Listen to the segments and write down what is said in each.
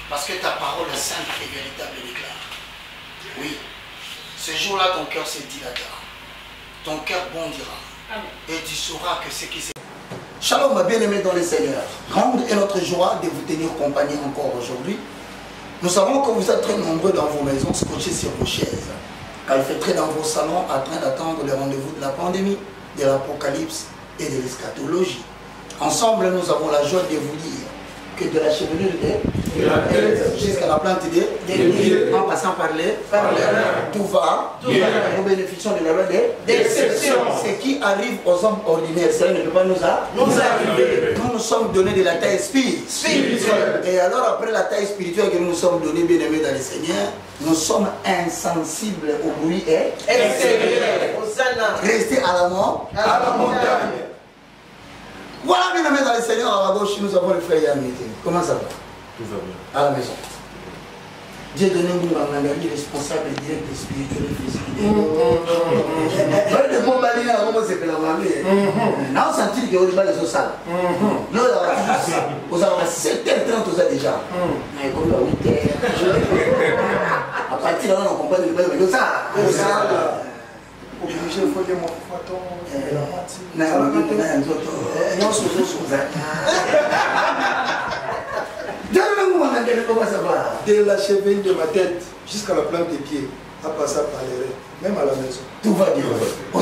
Parce que ta parole est sainte et véritable et déclare. Oui. Ce jour-là, ton cœur se dilatera. Ton cœur bondira. Amen. Et tu sauras que ce qui s'est... Shalom, ma bien-aimés dans le Seigneur. Grande est notre joie de vous tenir compagnie encore aujourd'hui. Nous savons que vous êtes très nombreux dans vos maisons, scotchés sur vos chaises. Car il fait très dans vos salons en train d'attendre le rendez-vous de la pandémie, de l'apocalypse et de l'eschatologie. Ensemble, nous avons la joie de vous dire que de la chevelure jusqu'à la plante des pieds, en passant par les tout va, nous bénéficions de la loi d'exception. Ce qui arrive aux hommes ordinaires, cela ne peut pas nous arriver. Nous nous sommes donnés de la taille spirituelle. Et alors après la taille spirituelle que nous nous sommes donnés, bien aimés dans le Seigneur, nous sommes insensibles au bruit extérieur. Restez à la montagne. Voilà, bien aimés dans le Seigneur, à la gauche, nous avons le frère Yann. Comment ça va? Tout va bien. À la maison. Dieu donne un Mangangari responsable direct et spirituel et physique. De bon balai, comment c'est que la mamie? Là, on sentit que vous avez les osales. Là, vous avez 7h30 déjà. Mais comme la 8h. À partir de là, on comprend que vous avez les osales. Obligé, il faut que mon photon comment ça va? de la cheville de ma tête jusqu'à la plante des pieds, à passer par les reins, même à la maison. Tout va bien.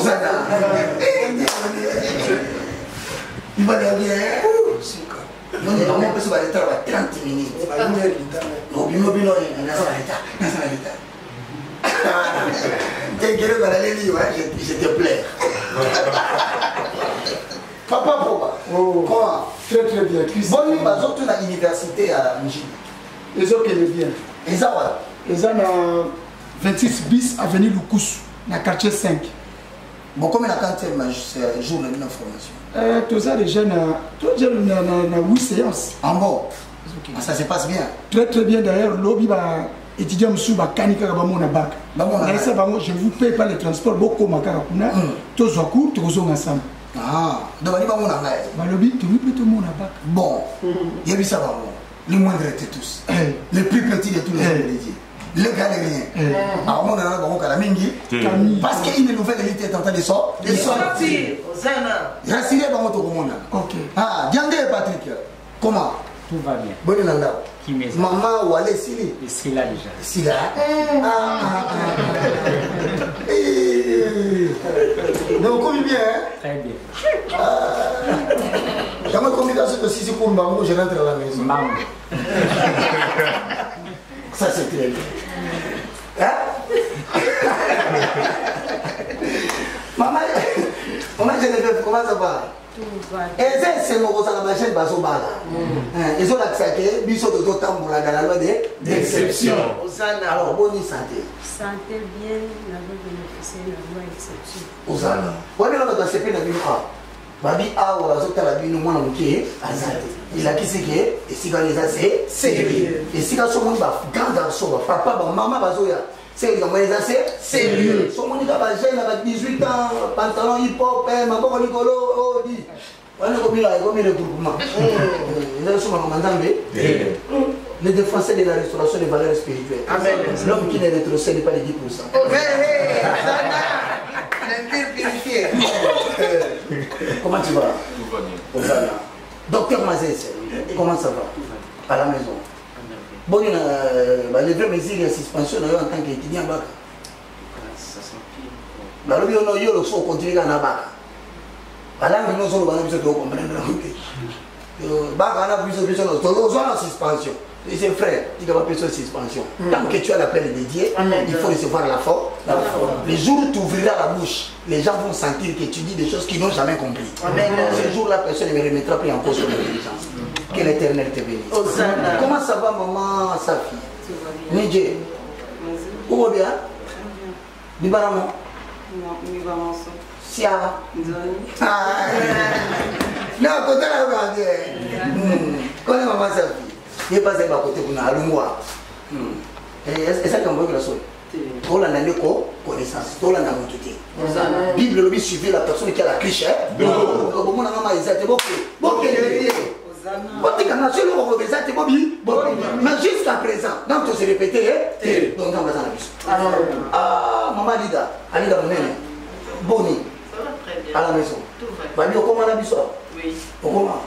Il va bien. Non, on peut se battre 30 minutes. Non, je te plaire. Papa, comment? Très très bien. Bon, nous avons toute l'université à Njini. Les autres qui bien. Et ça, voilà. Ils ont 26 bis avenue Lukusu, dans le quartier 5. Bon, comme il y a quand même jour de l'information. Tout ça, les jeunes, tout jeune, on a 8 séances. En bon, ça se passe bien. Très très bien. D'ailleurs, lobby va étudier Moussou, va Kanika, va mon bac. Je vous paye pas les transports, beaucoup de Makakuna. Tous en cours, tous ensemble. Ah, donc il va mon bac. Lobby, tout le monde a bac. Bon, il y a vu ça, les moindres étaient tous. Les plus petits de tous les hommes dédiés. Les galériens. Alors, on a un mingi. Parce qu'il y a une nouvelle élite est en train de sortir. Rassurez dans votre monde. Ok. Ah, Diandé et Patrick, comment? Tout va bien. Bonne année. Qui m'est Maman ou allez Sili? Sila déjà. Sila? Donc, comment bien? Très bien. J'ai ma communication de Sisi Koumbango, je rentre à la maison. Maman. Ça, c'est très bien. Hein? Maman, je ne veux pas. Comment ça va? Tout va bien. Et c'est mon rosé à la machine, parce que ils ont accepté, ils ont d'autant pour la loi d'exception. Alors, bonne santé. Santé bien, nous avons bénéficié de la loi d'exception. Osana. On est là dans ce pays, Babi a ou la zota la bino mwana muke azate. Il a qui c'est que et si quand les assez sérieux. Et si quand son monde va grand garçon, papa, maman bazoya. C'est quand les assez sérieux. Son monde va jeune avec 18 ans, pantalon hip-hop, maboko likolo, oh dit. On est comme il a comme le groupement. Ils sont en mandambe. Les défenseurs de la restauration des valeurs spirituelles. Amen. L'homme qui ne rétrocède pas les 10%. Comment tu vas? Tout va bien. Docteur Mazès, comment ça va? À la maison. Bon, les vraies mesures de suspension en tant qu'étudiant. Ça s'empire. Alors, on a eu le son continue à Nabaka. Alors, nous sommes en train de comprendre. Baka a plus de suspension. Et c'est frère, tu dois pas payer suspension. Tant que tu as l'appel dédié, il faut recevoir la force. Les jours où tu ouvriras la bouche, les gens vont sentir que tu dis des choses qu'ils n'ont jamais compris. Ce jour-là, personne ne me remettra plus en cause son intelligence. Que l'Éternel te bénisse. Comment ça va, maman, Safi? Tout va bien. Nidje? Où va bien? Bibaramo? Non, Bibaramo. Sia? Zoni. Non, quand elle a regardé. Connais maman Safi? Il n'est pas à côté pour nous allons. Et ça, qu'on veut que la soit. Tout le monde a connaissance. Tout le monde a monté. La Bible le suivait la personne qui a la cliché. Mais jusqu'à jusqu'à présent, donc tu se répété, donc on va dans la bus. Ah, maman Lida, Alida Monene, Boni, à la maison. Babi, comment la bus? Oui. Comment?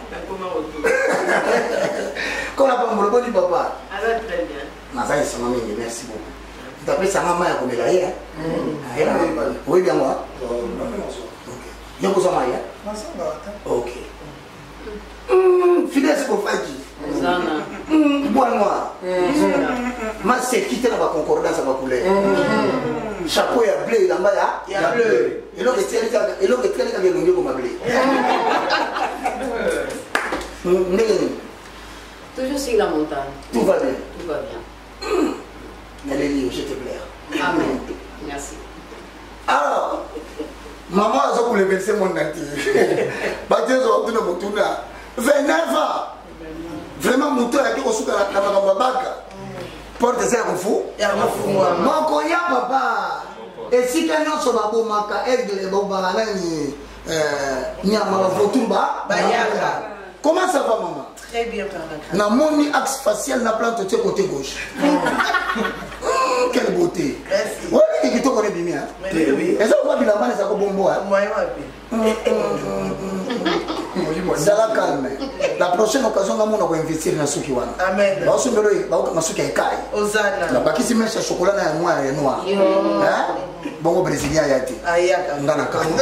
Comment la femme, le bon papa? Elle va très bien. Merci beaucoup. Tu t'appelles sa maman comme elle est, oui, bien moi. Il y a besoin de marier. Ok. Fidèle pour Fadji. Bois noir. Ma c'est quitter la concordance à ma couleur. Chapeau et bleu, il y a bleu. Et l'autre est très bien comme bleu. Toujours sur la montagne. Tout va bien. Tout va bien. Allez, je te plaire. Amen. Merci. Alors, maman a pour le verser mon entier. Baptême au bout de 29 ans. Vraiment, mon tour a été au sous de la Baka. Porte ça à fou. Mon cognat, papa. Et si quelqu'un se va pour Maka, aigle les Bobarani, Nyama Votumba, comment ça va, maman? Très bien, pardon. Na mon axe facial na plante de côté gauche. Quelle beauté. Merci. Oui, qui te connaît bien. Oui. Et ça, on va bien la ça comme bon. Ça va calme. La prochaine occasion, on va investir dans ce qui va. Amen. On va se mettre dans ce qui est caille. Osana. La baki si met chocolat na noir et noir. Hein? Bon, au Brésilien, y a été. Ayaka. On a la carte.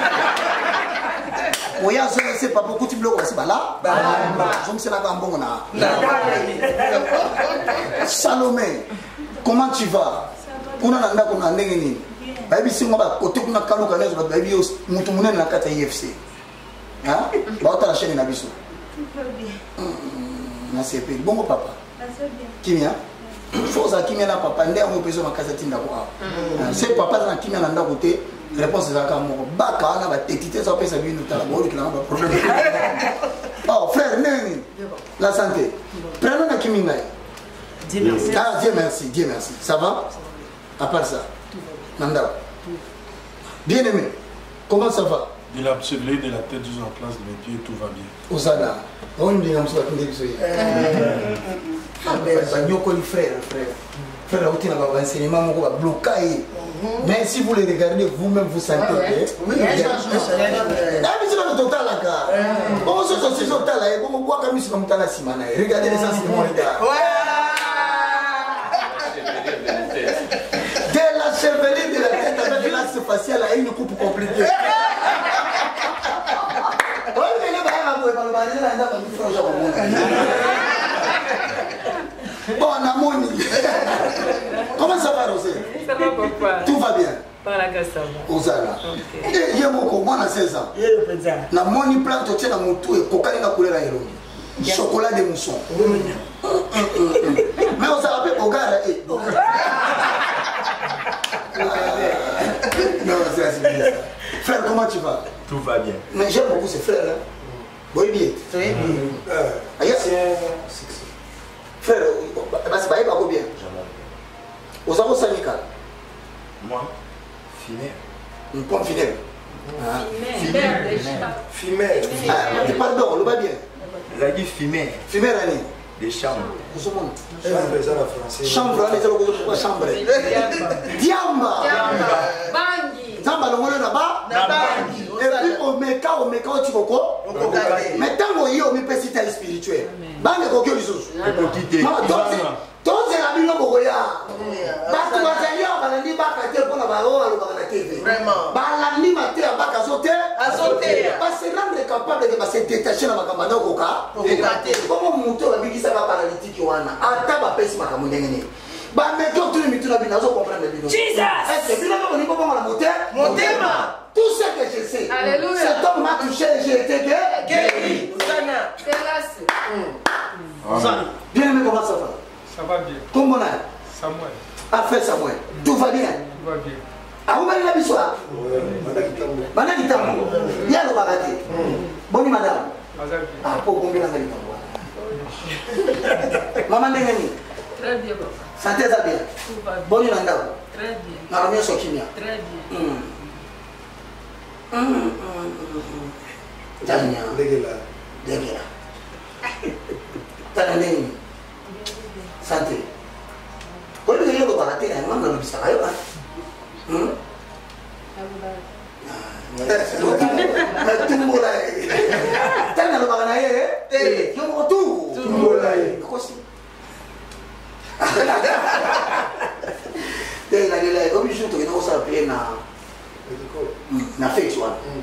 Oui, c'est pas beaucoup de blocs, c'est pas là. Je me suis là dans bon. Salomé, comment tu vas? On a un ndengeni. Baby, si on va côté qu'on a calou canez, baby, nous tout le monde na kata IFC. Hein? Bah, on a la chaîne na biso. Merci peu. Bon papa. Kimia. Faut ça Kimia na papa ndé on peut se ma kasa tinda ko. C'est papa na Kimia na nda côté. Réponse à la baka na ba tétité ça peut ça bien nous ta bon qui n'a pas problème. Oh frère Neni. La santé. Prenons na Kimia. Dieu merci. Ah Dieu merci, Dieu merci. Ça va? À part ça. Nanda. Bien aimé. Comment ça va? De la pseudo de la tête jusqu'en place de mes pieds, tout va bien. Osana. On dit comme ça qu'on dit que c'est. Frère. Frère, vous avez un enseignement bloqué. Mais si vous les regardez vous-même, vous sentez que. Oui, mais c'est le total là. Comment ça se fait total là? Comment boire comme si on était là simana? Regardez les sens de mon regard. De la chevelure de la tête avec l'axe facial à une coupe compliquée. Bon, on a mon. Comment ça va, Rosé? Ça va, papa. Tout va bien. Par la grâce à vous. Osana. Et il y a mon commande à 16 ans. La moni plante au tien dans mon tout et coca n'a coulé la héroïne. Chocolat de mousson. Mais on s'en rappelle au gars là. Non, c'est bien ça. Frère, comment tu vas? Tout va bien. Mais j'aime beaucoup ces frères là. Bon, bien. Très bien. Frère, c'est pas bien. Aux avons syndical. Moi, Finet. Une pomme fidèle. Fimet. Pardon, on le va bien. Il a dit Fimet. Fimer année. Des chambres. Chambre, allez, c'est chambre. Diamba. Bangi. Zamba, le monde là-bas. Et puis, au Meka, tu comprends? Mais tant qu'on y a, on peut citer spirituel. Bangi, coquille, les autres. Donc, c'est la Bible Bogoya. Parce que les Seigneurs, on a dit que c'est pour la parole, on a dit vraiment. On a dit que c'est pour sauter. Parce que rendre capable de se détacher dans la caméra, comment monter la Bible qui s'est paralytique, on a atteint la paix, ma caméra. Bah, mais quand tu me dis que tu comprends le Bible. Jesus! Est-ce que tu n'as pas la monter? Tout ce que je sais. Alléluia. Cet homme m'a touché et j'ai été guéri. Bien aimé, comment ça va? Ça va bien. Comment on a? Samuel. Affaire Samuel. Tout va bien? Tout va bien. Ah, vous m'avez dit ça? Madame Kitambo. Bien le baraté. Bonne madame. Ah, pour combien d'années? Maman Nengani. Très bien, papa. Santé ça bien? Tout va bien. Bonne madame. Très bien. Naramia Sokimia. Très bien. Dania. Degela. Tananeni. Santé. Quand vous avez le baraté, il y a un homme dans le bistro. Tout le monde là. T'as le baraté, il y a un retour. Tout le monde là. Quoi c'est? Il a dit, obligé de nous appeler na fête.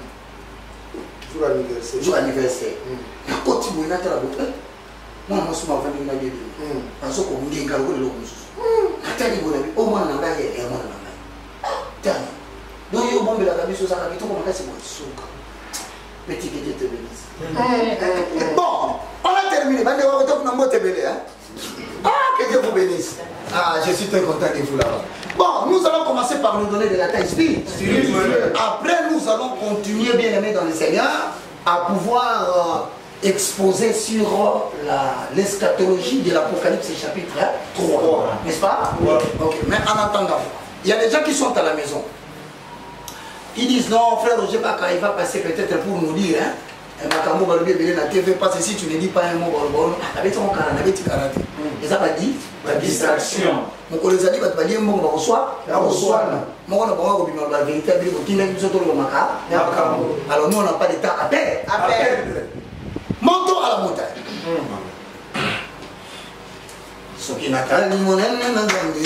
Jour anniversaire. Na continue na tala bote. Moi je suis ma famille na bébé. Parce que on dit ngalo le lokusu. Atali bona bi o mwana na ngaye e mwana na ngaye. Tani. Donc yo bombe la kabiso ça kabito comme ça c'est moi souka. Petit que Dieu te bénisse. Bon, on a terminé. Bande wa top na mote belé hein. Ah, que Dieu vous bénisse. Ah, je suis très content de vous là-bas. Bon, nous allons commencer par nous donner de la taille spirituelle. Après, nous allons continuer, bien aimé dans le Seigneur, à pouvoir exposer sur l'eschatologie de l'Apocalypse chapitre 3. N'est-ce pas? Ok, mais en attendant, il y a des gens qui sont à la maison. Ils disent non, frère Roger Baka, il va passer peut-être pour nous dire, hein. Makambo balobi ebele na TV parce que si tu ne dis pas un mot balobo avec ton cara na beti karate et ça va dire la distraction moko les ali bat balie mbongo bakoswa moko na bango ko bima la vérité bi ko tinga biso to lo maka alors nous on n'a pas de temps à perdre. Montons à la montagne. Soki nakali monene na nzambe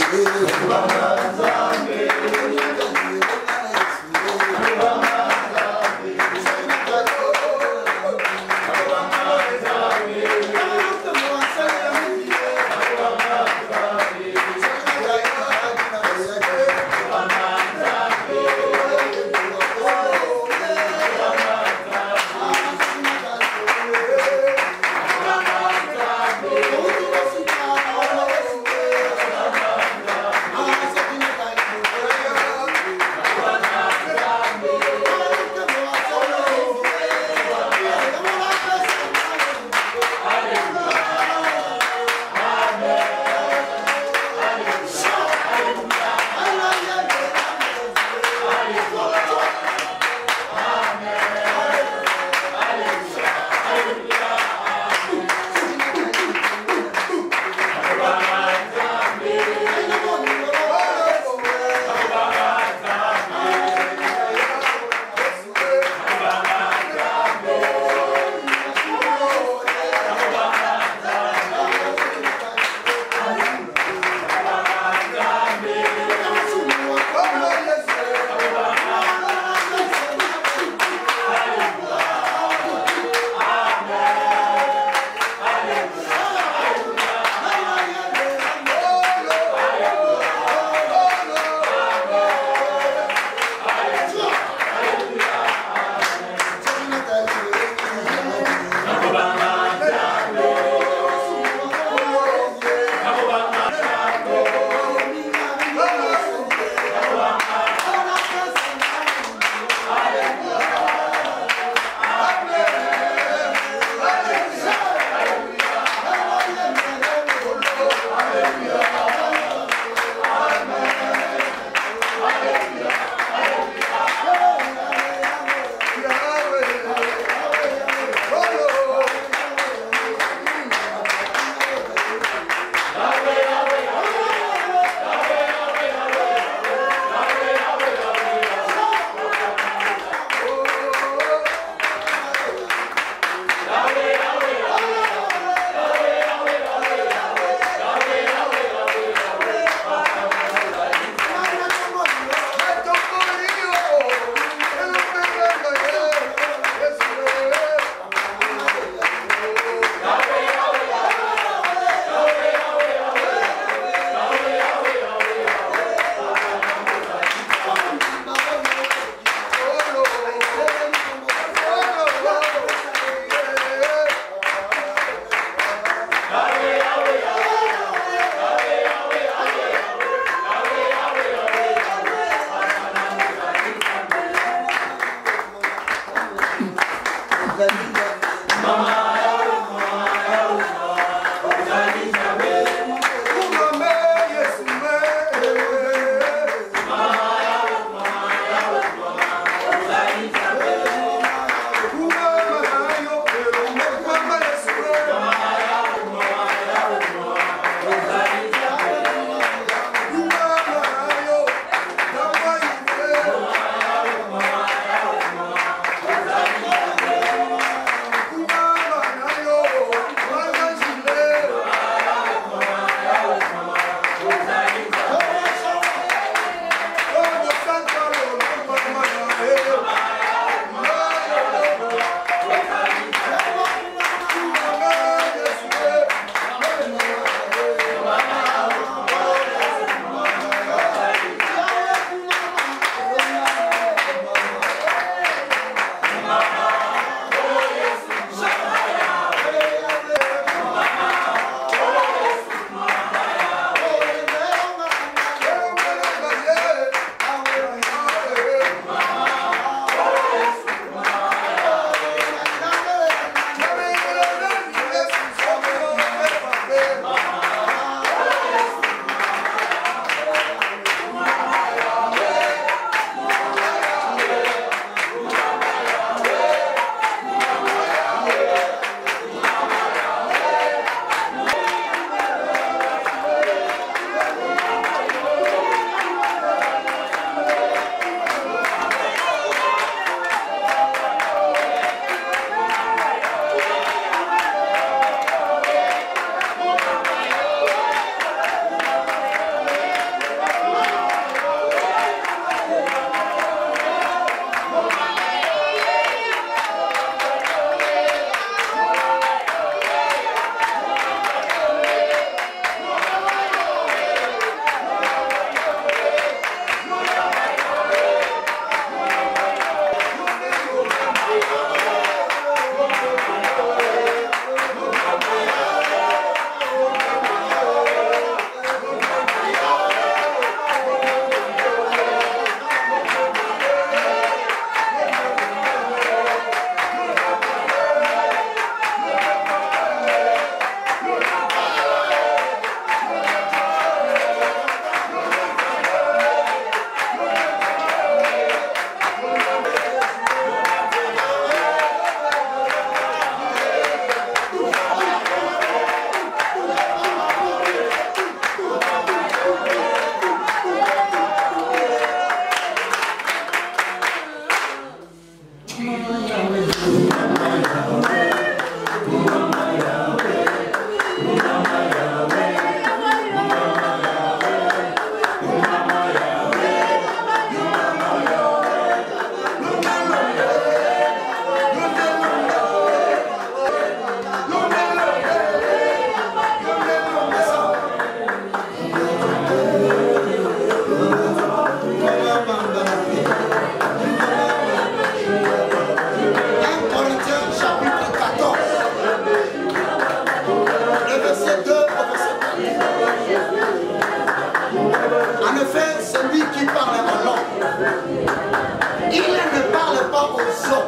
raison.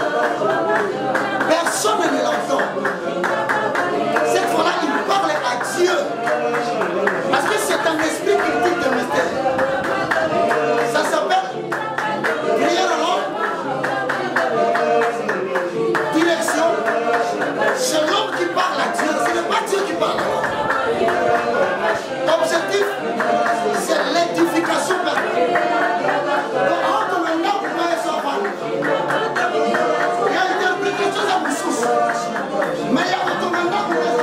Personne ne l'entend. Cette fois-là, il parle à Dieu. Parce que c'est un esprit qui dit des mystères. Ça s'appelle prière alors, direction. C'est l'homme qui parle à Dieu, ce n'est pas Dieu qui parle. L'objectif, c'est l'édification personnelle. Il y a interprétation à Moussous. Mais il y a automatiquement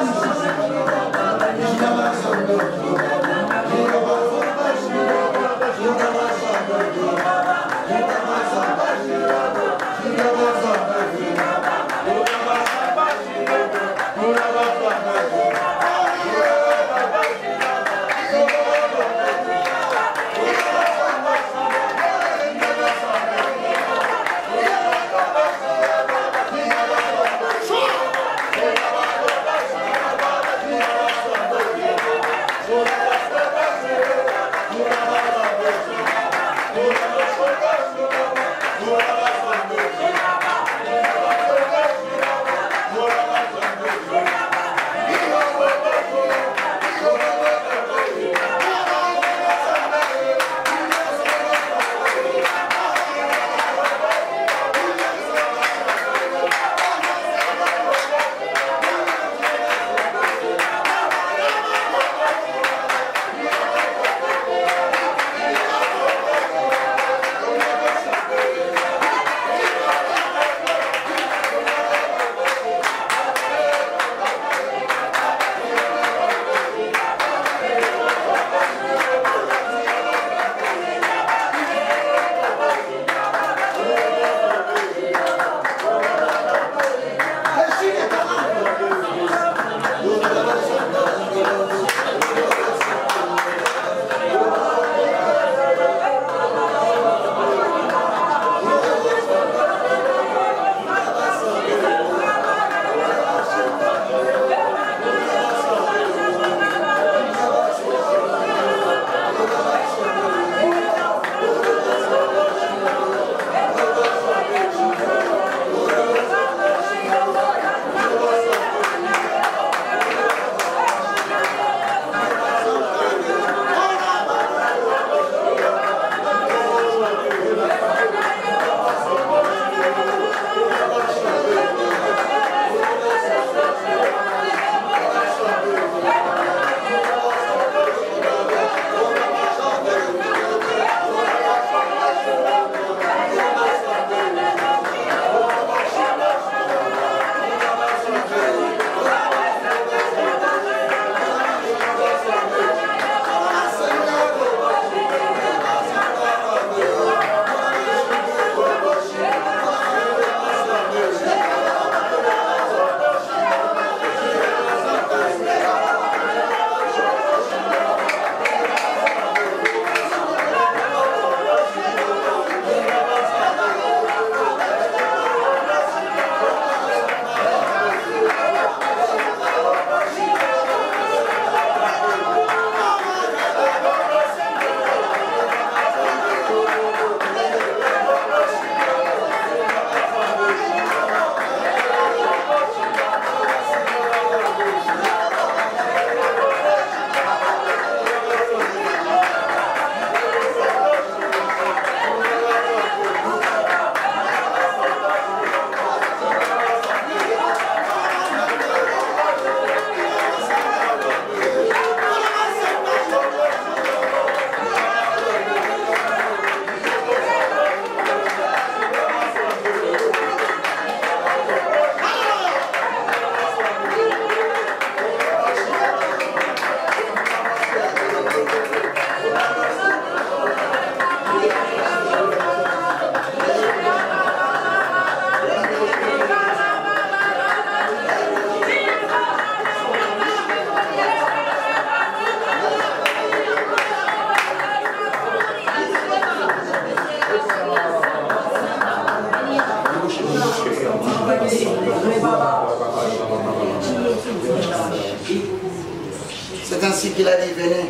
C'est ainsi qu'il a dit, venez,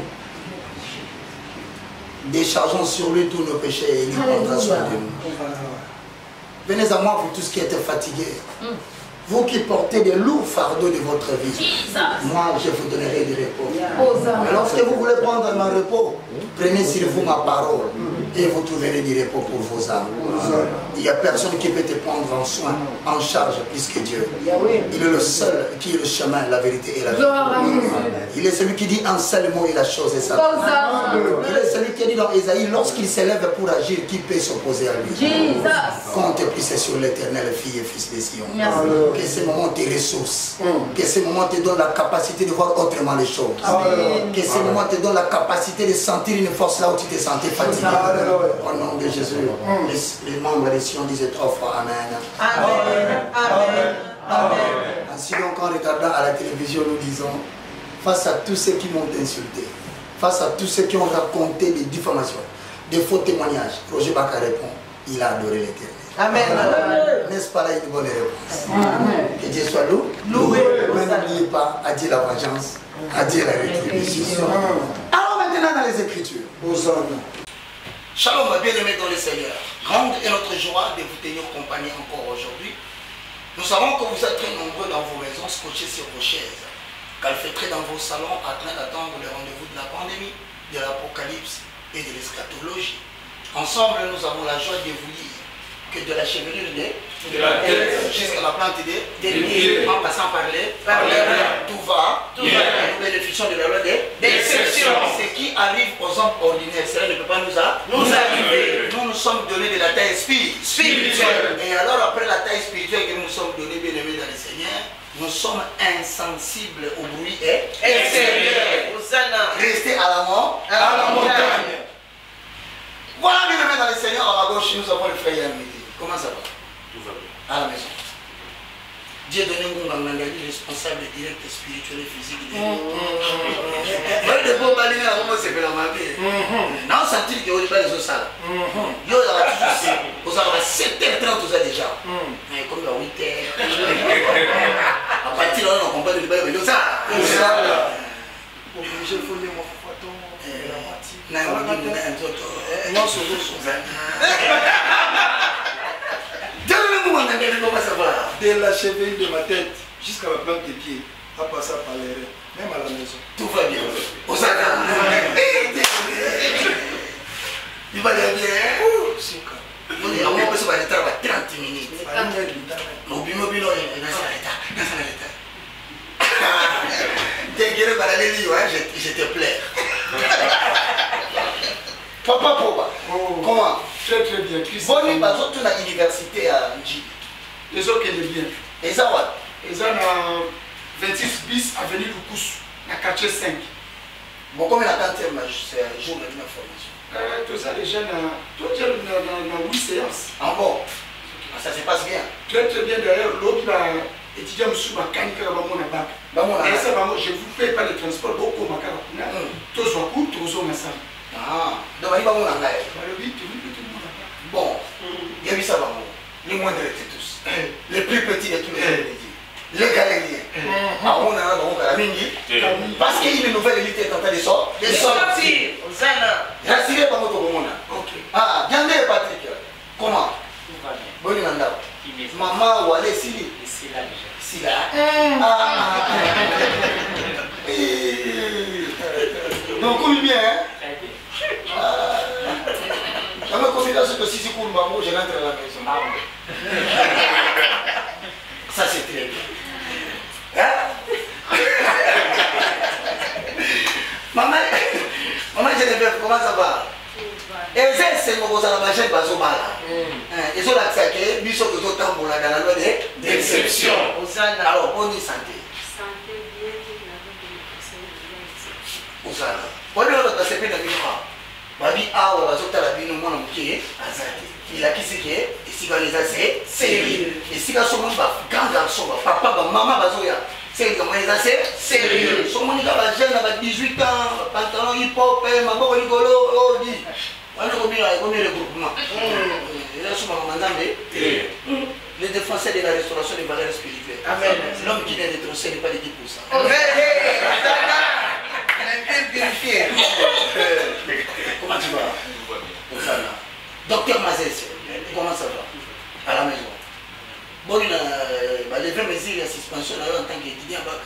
déchargeons sur lui tous nos péchés et il prendra soin de nous. Venez à moi, vous tous qui êtes fatigués. Vous qui portez des lourds fardeaux de votre vie. Moi, je vous donnerai du repos. Mais lorsque vous voulez prendre mon repos, prenez sur vous ma parole et vous trouverez du repos pour vos âmes. Il n'y a personne qui peut te prendre en soin, en charge, plus que Dieu. Il est le seul qui est le chemin, la vérité et la vie. Il est celui qui dit un seul mot et la chose est ça. Il est celui qui dit dans Ésaïe, lorsqu'il s'élève pour agir, qui peut s'opposer à lui? Compte plus sur l'Éternel, fille et fils de Sion. Que ce moment te ressource. Que ce moment te donne la capacité de voir autrement les choses. Que ce moment te donne la capacité de sentir une force là où tu te sentais fatigué. Au nom de Jésus, les membres de Sion disent 3 fois Amen. Amen. Amen. Amen. Ainsi donc, en regardant à la télévision, nous disons, face à tous ceux qui m'ont insulté, face à tous ceux qui ont raconté des diffamations, des faux témoignages, Roger Baka répond, il a adoré l'Éternel. Amen. N'est-ce pas là une bonne réponse? Amen. Que Dieu soit loué. Mais n'oubliez pas, à Dieu la vengeance, à Dieu la rétribution. Alors maintenant dans les Écritures. Shalom, bien-aimés dans le Seigneur. Grande est notre joie de vous tenir compagnie encore aujourd'hui. Nous savons que vous êtes très nombreux dans vos maisons, scotchés sur vos chaises, calfeutrés dans vos salons, en train d'attendre le rendez-vous de la pandémie, de l'Apocalypse et de l'eschatologie. Ensemble, nous avons la joie de vous dire que de la chevelure de la tête jusqu'à la plante des pieds, en passant par les tout va, nous bénéficions de la loi d'exception. Ce qui arrive aux hommes ordinaires, cela ne peut pas nous arriver. Nous nous sommes donnés de la taille spirituelle. Et alors après la taille spirituelle que nous sommes donnés, bien aimés dans le Seigneur, nous sommes insensibles au bruit extérieur. Restez à la mort, à la montagne. Voilà, bien aimés dans le Seigneur, à ma gauche, nous avons le frère Yamidi. Comment ça va? Tout va bien. À la maison. Dieu donne un Ngangandali responsable direct spirituel et physique. Moi, de beaux balines, comment c'est que la mamie? Non, sentir que vous n'avez pas les os sales. Yo, il y a toujours vous avez 7h30 déjà. Mais comme il y a 8h. À partir de là, on comprend le bail de ça. Obligé de fouiller mon photo. Non, de la cheville de ma tête jusqu'à la plante des pieds, à passer par les reins, même à la maison. Tout va bien. Il va aller bien. On peut se faire 30 minutes. Je te plais. Papa, comment? Très très bien. Bonne nuit, parce que tu as l'université à Nji. Les autres qui est bien. Et ça va? Ils ont 26 bis avenue Lukusu, dans le quartier 5. Bon, comme il a tenté, c'est un jour de l'information. Tout ça, les jeunes, tout le monde dans 8 séances. Ah bon? Ça se passe bien. Très très bien. D'ailleurs, l'autre étudiant sous ma canne, je vous paye pas le transport, beaucoup ma caractère. Tous sont court, tous sont ensemble. Ah, donc il va vous en aller. Bon, il y a eu ça, les moindres de tous, les plus petits de tous les galériens. On a donc la mini, parce qu'il y a une nouvelle élite est en train de sortir. Rassurez par votre monde. Ah, Gandé et Patrick, comment? Bonne nuit, maman ou allez Sili. Sila. Donc, comme bien, dans ma confidence que si c'est pour moi, je rentre à la maison. Ça c'est très bien. Hein? Maman, Geneviève, comment ça va? Et c'est mon beau à la machine, pas au mal. Ils ont accepté, ils sont tout autant pour la loi d'exception. Alors, on y santé. Santé bien, Osana. On est dans ce pays de l'Union. Babi a ou azota la bino mwana mukie azali. Il a qui c'est qui est ici dans les assez sérieux. Ici dans son monde grand garçon, papa, maman bazoya. C'est comme les assez sérieux. Son monde là jeune à 18 ans, pantalon hip hop, mabo rigolo, oh dit. On est combien le groupement. Il a son maman Nzambe. Les défenseurs de la restauration des valeurs spirituelles. Amen. L'homme qui vient d'être sauvé n'est pas les 10%. Comment tu vas? Docteur Mazès, comment ça va? à la maison. Bon, les 20 mesures de suspension en tant qu'étudiant à Bac.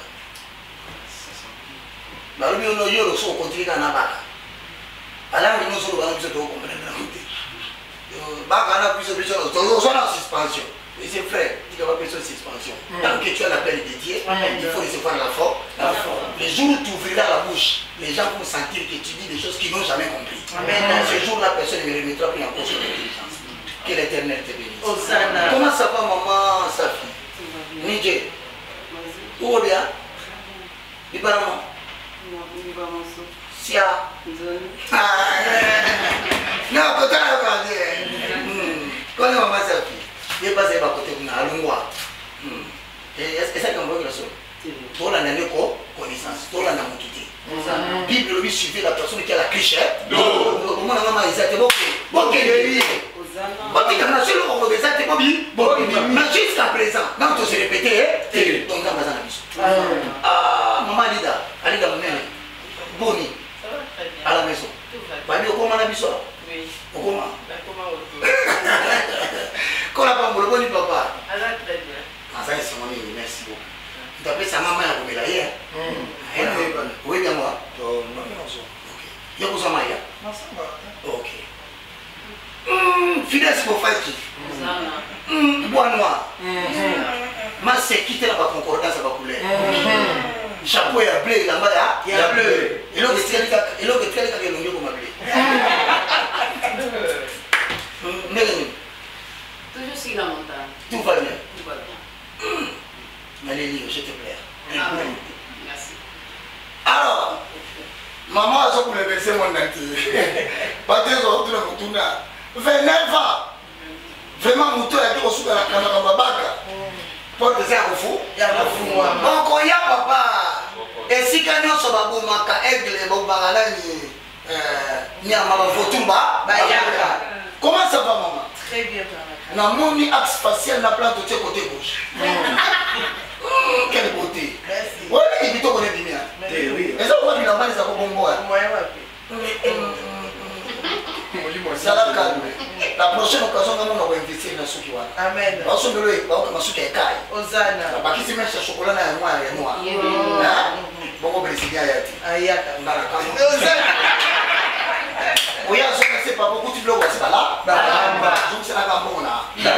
Barobi on a eu le son continue dans la Bac. Alors, nous sommes dans le comprendre. Bac a plus de suspension. Et c'est frère, tu dois pas besoin de suspension. Tant que tu as l'appel dédié, il faut recevoir la force. Les jours où tu ouvriras la bouche, les gens vont sentir que tu dis des choses qu'ils n'ont jamais compris. Ce jour-là, personne ne me remettra plus en cause de l'intelligence. Que l'Éternel te bénisse. Comment ça va, maman, sa fille? Niger. Où est bien? Libanon. Sia. Non, quand tu as regardé. Quand maman, sa fille. Il passe à côté de la loi. Est-ce que c'est un bon garçon? Tout le monde a connaissance, tout le monde a quitté. La Bible lui suffit la personne qui a la cliché. Non, maman, ils étaient bon, mais jusqu'à présent, quand on se répétait, donc dans la maison. Ah, maman Alida, Alida, Boni, à la maison. Comment la maison? Oui. Comment? Quand la femme le papa. Ah, ça c'est mon ami, merci beaucoup. Tu appelles sa maman à la hier. Oui, bien moi. Il y a besoin de moi. Ok. Fidèle pour faire qui? Bois noir. Ma c'est quitter la concordance à la couleur. Chapeau est bleu, la main il y a bleu. Et l'autre est très long comme bleu. Toujours sur la montagne. Tout va bien. Tout va bien. Allez, je te plaît. Merci. Alors, maman a pour le verser mon entier. Pas de autres retourner. 29 ans. Vraiment, mon tour a été reçu dans la caméra. Pour des airs au fou. Il y a un fou. Bon, il y a papa. Et si quelqu'un se bat pour ma aigle, bon, ni à ma photo, comment ça va, maman? Très bien, na moni axe facial na plante au côté gauche. Quelle beauté. Merci. Oui, il dit qu'on est bien. Oui. Et ça, on va dire la balle, ça va bon. Ça va calmer. La prochaine occasion, on va investir dans ce qui va. Amen. On se met là, on va se faire caille. Osana. Bah, qui se met sur chocolat et noir. Bon, brésilien, Ayaka. Oui, c'est pas beaucoup de blocs, c'est pas là. Donc c'est la gamme là.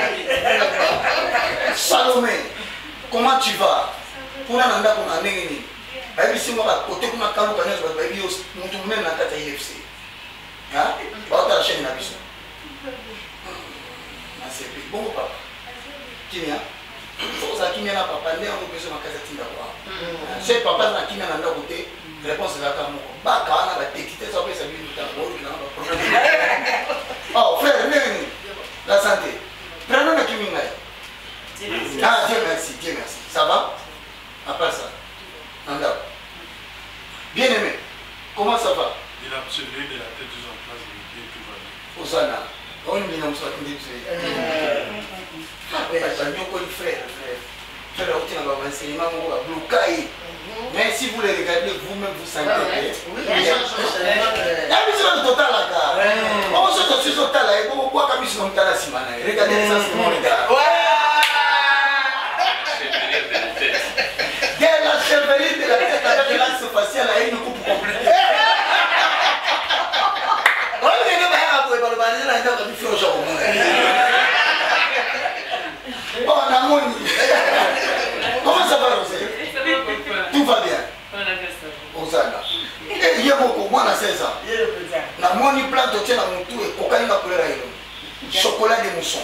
Salomé, comment tu vas? Pour la nanda qu'on a négé. Baby si moi côté qu'on a calme quand on va baby nous même la carte IFC. Hein? Bah ta chaîne na biso. Na c'est bon papa. Kimia. Faut ça kimia na papa ndé on besoin ma casa tinda kwa. C'est papa na kimia na nda côté. Réponse là comme bah quand on a tétité ça peut ça lui nous t'as bon qui n'a pas problème. Oh frère négé. La santé. Prenons la kimia. Ah Dieu merci, Dieu merci. Ça va? À part ça. Anda. Bien aimé, comment ça va? Il a absolument de la tête des en place et tout va bien. Osana, on est bien ensemble. Mais si vous les regardez vous-même, vous sentez. Oui, il y a un total là. On se dit total là. Pourquoi comme ils sont total là, Simana? Regardez ça, c'est mon regard. Dès la chevelure de la tête avec l'axe facial, il y a une coupe complète. Bon, Namoni. Comment ça va, Rosé? Tout va bien. Osana. Il y a beaucoup, moi, à 16 ans. Namoni plante au tien à mon tour et cocaïne à couleur à chocolat de mousson.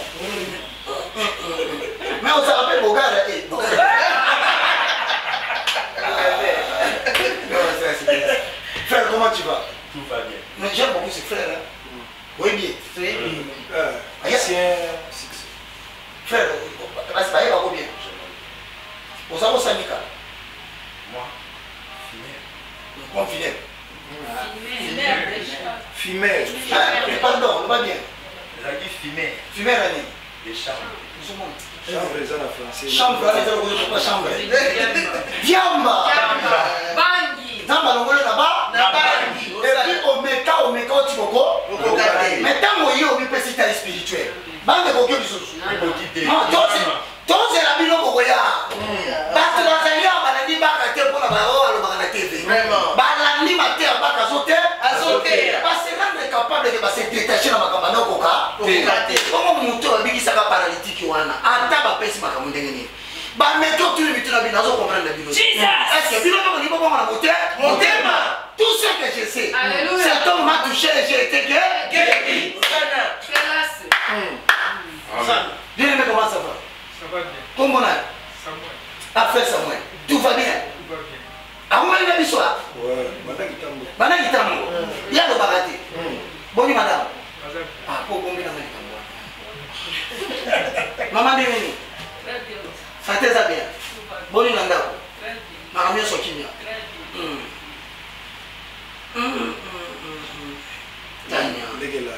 Mais on se rappelle, Bogard, frère, comment tu vas? Tout va bien. Mais j'aime beaucoup ce frère. Oui, bien. Frère, c'est pas bien. Vous avez ça, Mika? Moi, fidèle. Fumée. Pardon, on va bien. La vie fumée. Fumée, Rani. Des chambres. Chambre, les gens en français. Chambre, allez, pas chambre. Diamba. Bangi. Zamba, l'on voulait là-bas. Et puis, on met au Tiboko. Mais tant qu'on y a un petit spirituel. Bande de coquille du sous. caché na makambo na koka comment moto abikisaka paralytique wana ata bapesi makambo ndenge nini ba méthode tout le bitu na bino comprendre bino est-ce que bino pas ni bon na motema tout ce que je sais cet homme m'a touché et j'ai été guéri bien aimé comment ça va comment on a affaire Samuel tout va bien ah on va aller soir Ouais, madame Gitambo il y a le baraté bonne madame ah pour combien de maman de Meni santé ça bien bonne nandako maman bien sokimia Tania Degela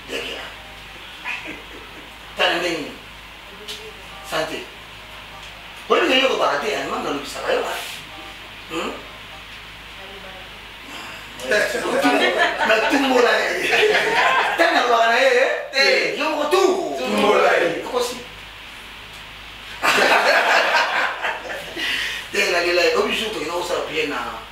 Tania santé bonne il y a le baraté hein maman le bisa là mais tout le monde là t'as la loi là je me retourne tout le monde là aussi t'es là là au bijou tu n'as pas bien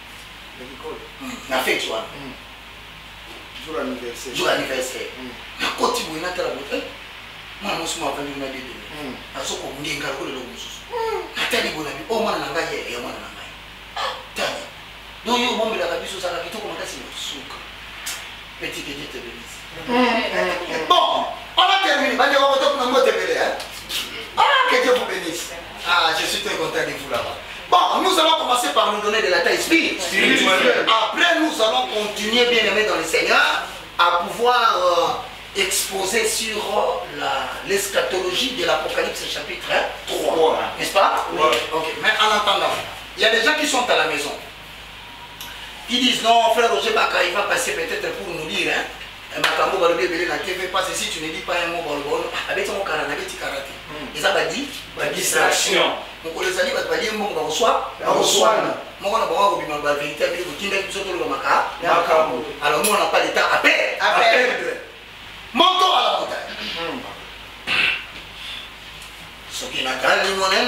na fête tu vois jour anniversaire na koti bo na tala bo mama musuma vandi na bébé na soko ngenga ko le mususu na tali bo na bi o mwana na ngai ya mwana na ngai tani donc yo bombe la biso ça la kitoko makasi na suka petit que Dieu te bénisse bon on a terminé bande ko to na mote bele hein que Dieu vous bénisse je suis très content de vous là-bas. Bon, nous allons commencer par nous donner de la taille spirituelle. Après, nous allons continuer, bien aimé dans le Seigneur, à pouvoir exposer sur l'eschatologie de l'Apocalypse chapitre 3. N'est-ce pas? Oui. Ok, mais en attendant, il y a des gens qui sont à la maison, qui disent non, frère Roger Baka, il va passer peut-être pour nous dire, hein, Makambo va le bébé la TV passe si tu ne dis pas un mot avec mon karaté. Et ça va dire la distraction. Mon les amis va dire mon reçoit. Mon on a bon la vérité avec vous qui n'est surtout le Maka. Alors nous on n'a pas l'état à perdre. Montons à la montagne. Ce qui n'a qu'à lui mon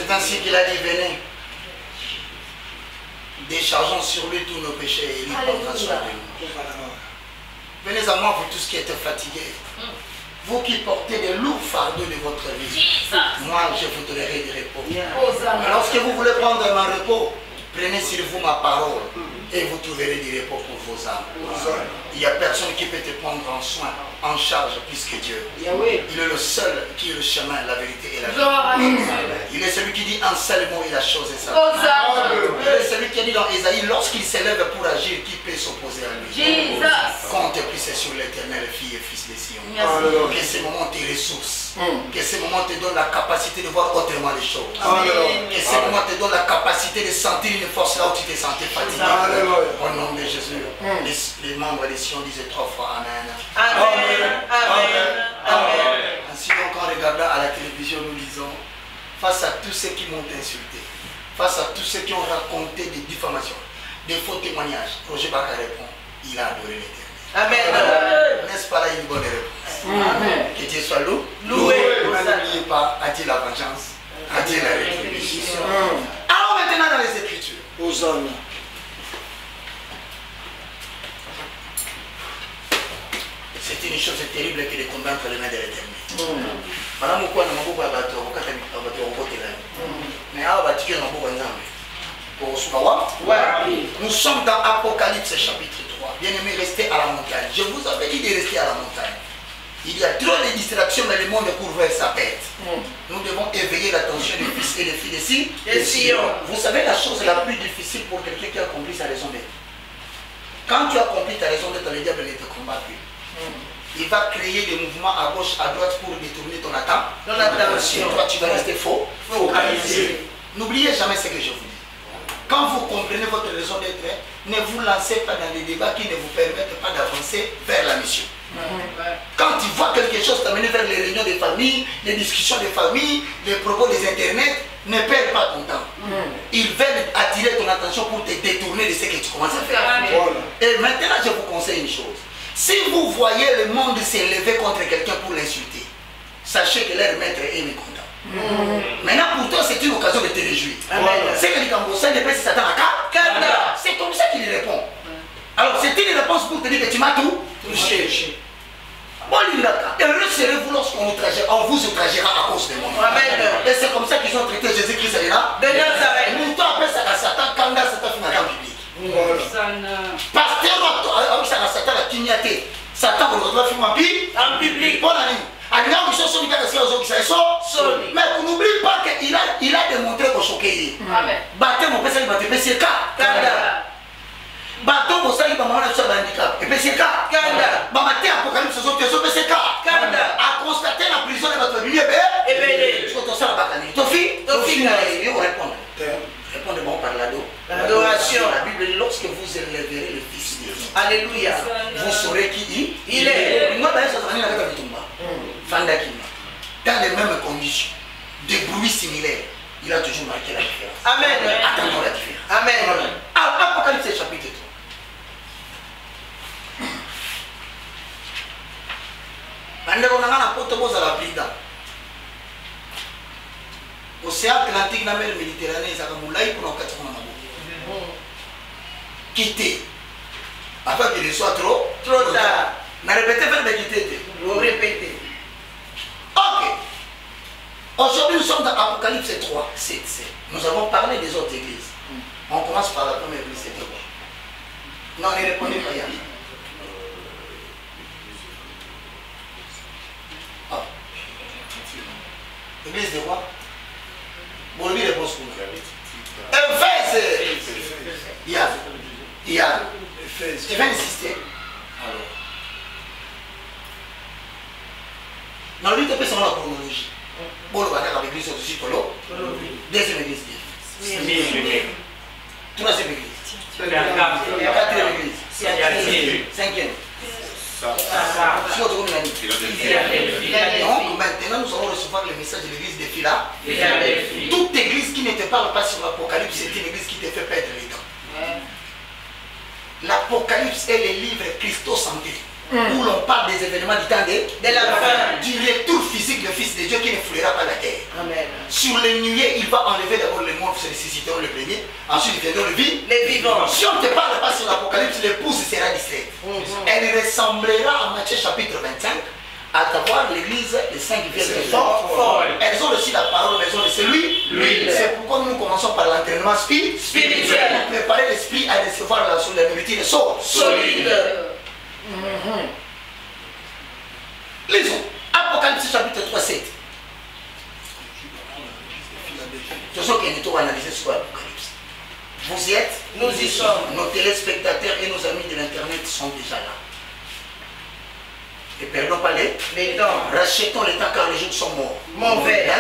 C'est ainsi qu'il a dit, venez. Déchargeons sur lui tous nos péchés et il prendra soin de nous. Venez à moi, vous tous qui êtes fatigués. Vous qui portez des lourds fardeaux de votre vie. Moi, je vous donnerai du repos. Mais lorsque vous voulez prendre un repos, prenez sur vous ma parole et vous trouverez du repos pour vos âmes. Il n'y a personne qui peut te prendre en soin, en charge, plus que Dieu. Il est le seul qui est le chemin, la vérité et la vie. Il est celui qui dit un seul mot et la chose est ça. Il est celui qui a dit dans Ésaïe, lorsqu'il s'élève pour agir, qui peut s'opposer à lui? Compte plus sur l'éternel, fille et fils de Sion. Que ces moments te ressourcent. Que ces moments te donnent la capacité de voir autrement les choses. Que ces moments te donnent la capacité de sentir une force là où tu te sentais fatigué. Au nom de Jésus, les membres de Sion disent 3 fois Amen. Amen. Amen. Amen. Ainsi donc, en regardant à la télévision, nous disons, face à tous ceux qui m'ont insulté, face à tous ceux qui ont raconté des diffamations, des faux témoignages, Roger Baka répond, il a adoré l'Éternel. Amen. N'est-ce pas là une bonne réponse? Amen. Que Dieu soit loué. N'oubliez pas, à Dieu la vengeance, à Dieu la rétribution. Alors maintenant dans les Écritures. Aux hommes. C'est une chose terrible que de combattre les mains de l'Éternel. Madame Moukou, on a beaucoup à battre, on a battu au côté là. Mais à battre, on a beaucoup à nous sommes dans Apocalypse chapitre 3. Bien-aimés, restez à la montagne. Je vous avais dit de rester à la montagne. Il y a trop de distractions, mais le monde court vers sa tête. Nous devons éveiller l'attention des fils et des filles de Sion. Vous savez la chose la plus difficile pour quelqu'un qui a accompli sa raison d'être. Quand tu as accompli ta raison d'être, le diable ne te combat plus. Il va créer des mouvements à gauche, à droite pour détourner ton attention. Toi, tu vas rester focalisé. N'oubliez jamais ce que je vous dis. Quand vous comprenez votre raison d'être, ne vous lancez pas dans des débats qui ne vous permettent pas d'avancer vers la mission. Quand tu vois quelque chose t'amener vers les réunions de famille, les discussions de famille, les propos des internets, ne perds pas ton temps. Ils veulent attirer ton attention pour te détourner de ce que tu commences à faire. Et maintenant, je vous conseille une chose. Si vous voyez le monde s'élever contre quelqu'un pour l'insulter, sachez que leur maître est mécontent. Maintenant, pour toi, c'est une occasion de te réjouir. C'est que les Cambodgiens ne pèsent Satan à Kanda. C'est comme ça qu'il répond. Alors, c'est une réponse pour te dire que tu m'as tout touché. Heureux serez-vous lorsqu'on vous outragera à cause de moi. Et c'est comme ça qu'ils ont traité Jésus-Christ de Nazareth. Nous appelons ça Satan, Kanda, Satan finit en public. Pasteur, Satan a tignaté. Satan, on doit faire en public. Bonne année. Mais on n'oublie pas qu'il a démontré qu'on choquait. Baptême, on peut s'allier, on peut s'allier. Baptême, on s'allier, on peut s'allier handicap. Et puis c'est cas. Baptême, apocalypse, on peut s'allier. A constater la prison de votre milieu. Et puis, on s'allier la bacanie. Tofi, il faut répondre. Répondez bon par l'adoration. La Bible dit lorsque vous élèverez le Fils de Dieu. Alléluia. Vous saurez qui il est. Dans les mêmes conditions, des bruits similaires, il a toujours marqué la différence. Amen. Attendons la différence. Amen. Apocalypse chapitre 3. Océan Atlantique, la mer Méditerranée, ça va mouiller pour nous quatre mois. Quitter. Afin qu'il ne soit trop tard. Mais répétez, faites de quitter. Vous répétez. Ok. Aujourd'hui, nous sommes dans Apocalypse 3, 7. Nous avons parlé des autres églises. On commence par la première église, c'était quoi? Non, ne répondez pas, Yann. Ah. Église de quoi? Bon, lui, réponse pour nous. Éphèse. Yann. Je vais insister. Alors. Dans lui, tu peux savoir la chronologie. Bon, le bagage avec l'église aussi, Tolo. Deuxième église. Troisième église. Quatrième église. Cinquième. Donc maintenant nous allons recevoir le message de l'église de Philadelphie. Toute église qui ne te parle pas sur l'Apocalypse, c'est une église qui te fait perdre les temps. L'Apocalypse est le livre christocentrique où l'on parle des événements du temps de la fin, du retour physique du Fils de Dieu qui ne foulera pas la terre. Amen. Sur les nuées, il va enlever d'abord les morts, se ressusciteront le premier. Ensuite, ils viendront le vivre. Les vivants. Si on ne te parle pas sur l'Apocalypse, l'épouse sera distraite. Elle ressemblera à Matthieu chapitre 25, à savoir l'église des 5 vierges folles. Elles ont reçu la parole, mais elles ont reçu lui. C'est pourquoi nous commençons par l'entraînement spirituel. Pour préparer l'esprit à recevoir la nourriture solide. Lisons. Apocalypse chapitre 3, 7. Ce sont qui nous analyser sur l'Apocalypse. Vous y êtes? Nous y sommes. Nos téléspectateurs et nos amis de l'internet sont déjà là. Et perdons pas les temps. Rachetons les temps car les jours sont morts. Mauvais.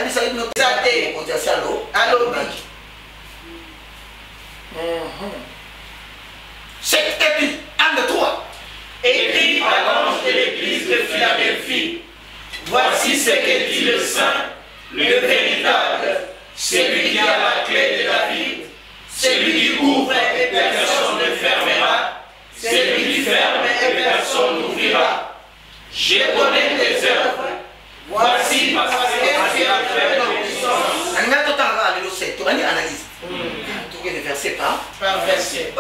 C'est écrit. 1, 2, 3. Écrit à l'ange de l'église de Philadelphie. Voici ce que dit le Saint, le véritable, celui qui a la clé de David, celui qui ouvre et personne ne fermera, celui qui ferme et personne n'ouvrira. Je connais tes œuvres. Voici parce que tu as fait analyse. Tourner les versets par verset.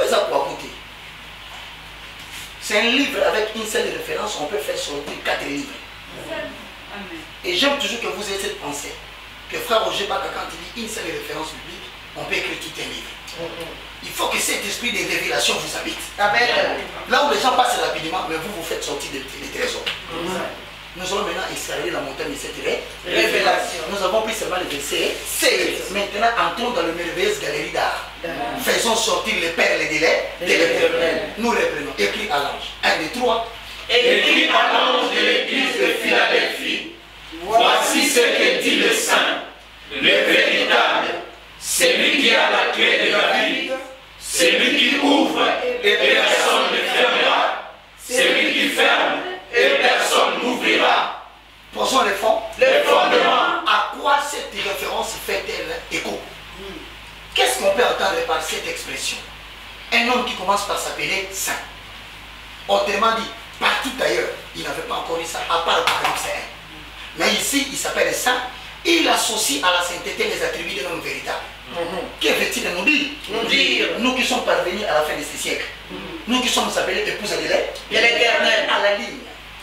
C'est un livre avec une seule référence, on peut faire sortir 4 livres. Et j'aime toujours que vous ayez cette pensée, que frère Roger Baka, quand il dit une seule référence biblique, on peut écrire tout un livre. Il faut que cet esprit de révélation vous habite. Amen. Là où les gens passent rapidement, mais vous vous faites sortir des trésors. Nous allons maintenant extraire la montagne de cette révélation. Nous avons pris seulement le verset 16. Maintenant, entrons dans le merveilleuse galerie d'art. Faisons sortir les perles de l'Éternel. Nous reprenons. Écrit à l'ange. 1, 2, 3. Écrit à l'ange de l'église de Philadelphie. Voici ce que dit le Saint, le véritable, celui qui a la clé de David, celui qui ouvre et personne ne fermera, celui qui ferme et personne n'ouvrira. Posons les fonds. Les fondements. À quoi cette référence fait-elle écho? Qu'est-ce qu'on peut entendre par cette expression? Un homme qui commence par s'appeler Saint. Autrement dit, partout ailleurs, il n'avait pas encore dit ça, à part Apocalypse 1. Mais ici, il s'appelle Saint. Il associe à la sainteté les attributs de l'homme véritable. Que veut-il nous dire? Nous qui sommes parvenus à la fin de ce siècle, nous qui sommes appelés épouses de l'Éternel, à la ligne.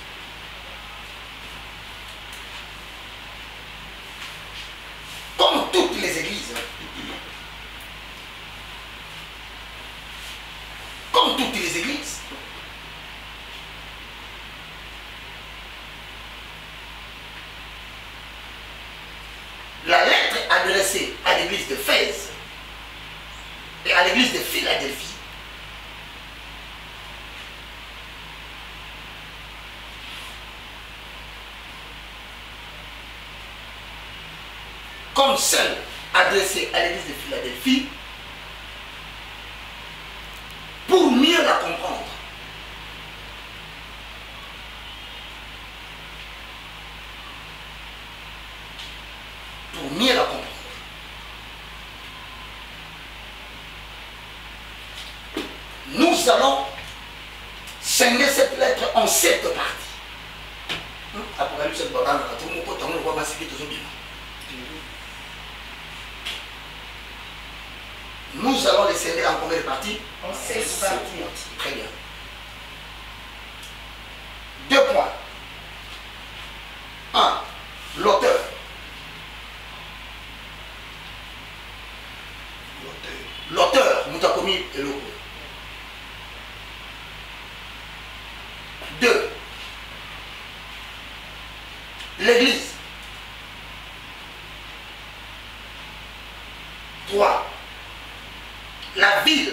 Comme toutes les églises, la lettre adressée à l'église de Éphèse et à l'église de Philadelphie comme celle adressée à l'église de Philadelphie, pour mieux la comprendre. Pour mieux la comprendre. Nous allons scinder cette lettre en 7 parties. Apocalypse, nous allons les scinder en combien de parties? En 6 parties. Très bien. 2 points. 1. L'auteur. L'auteur, Moutakomi et Loko. 2. L'église. 3. La ville.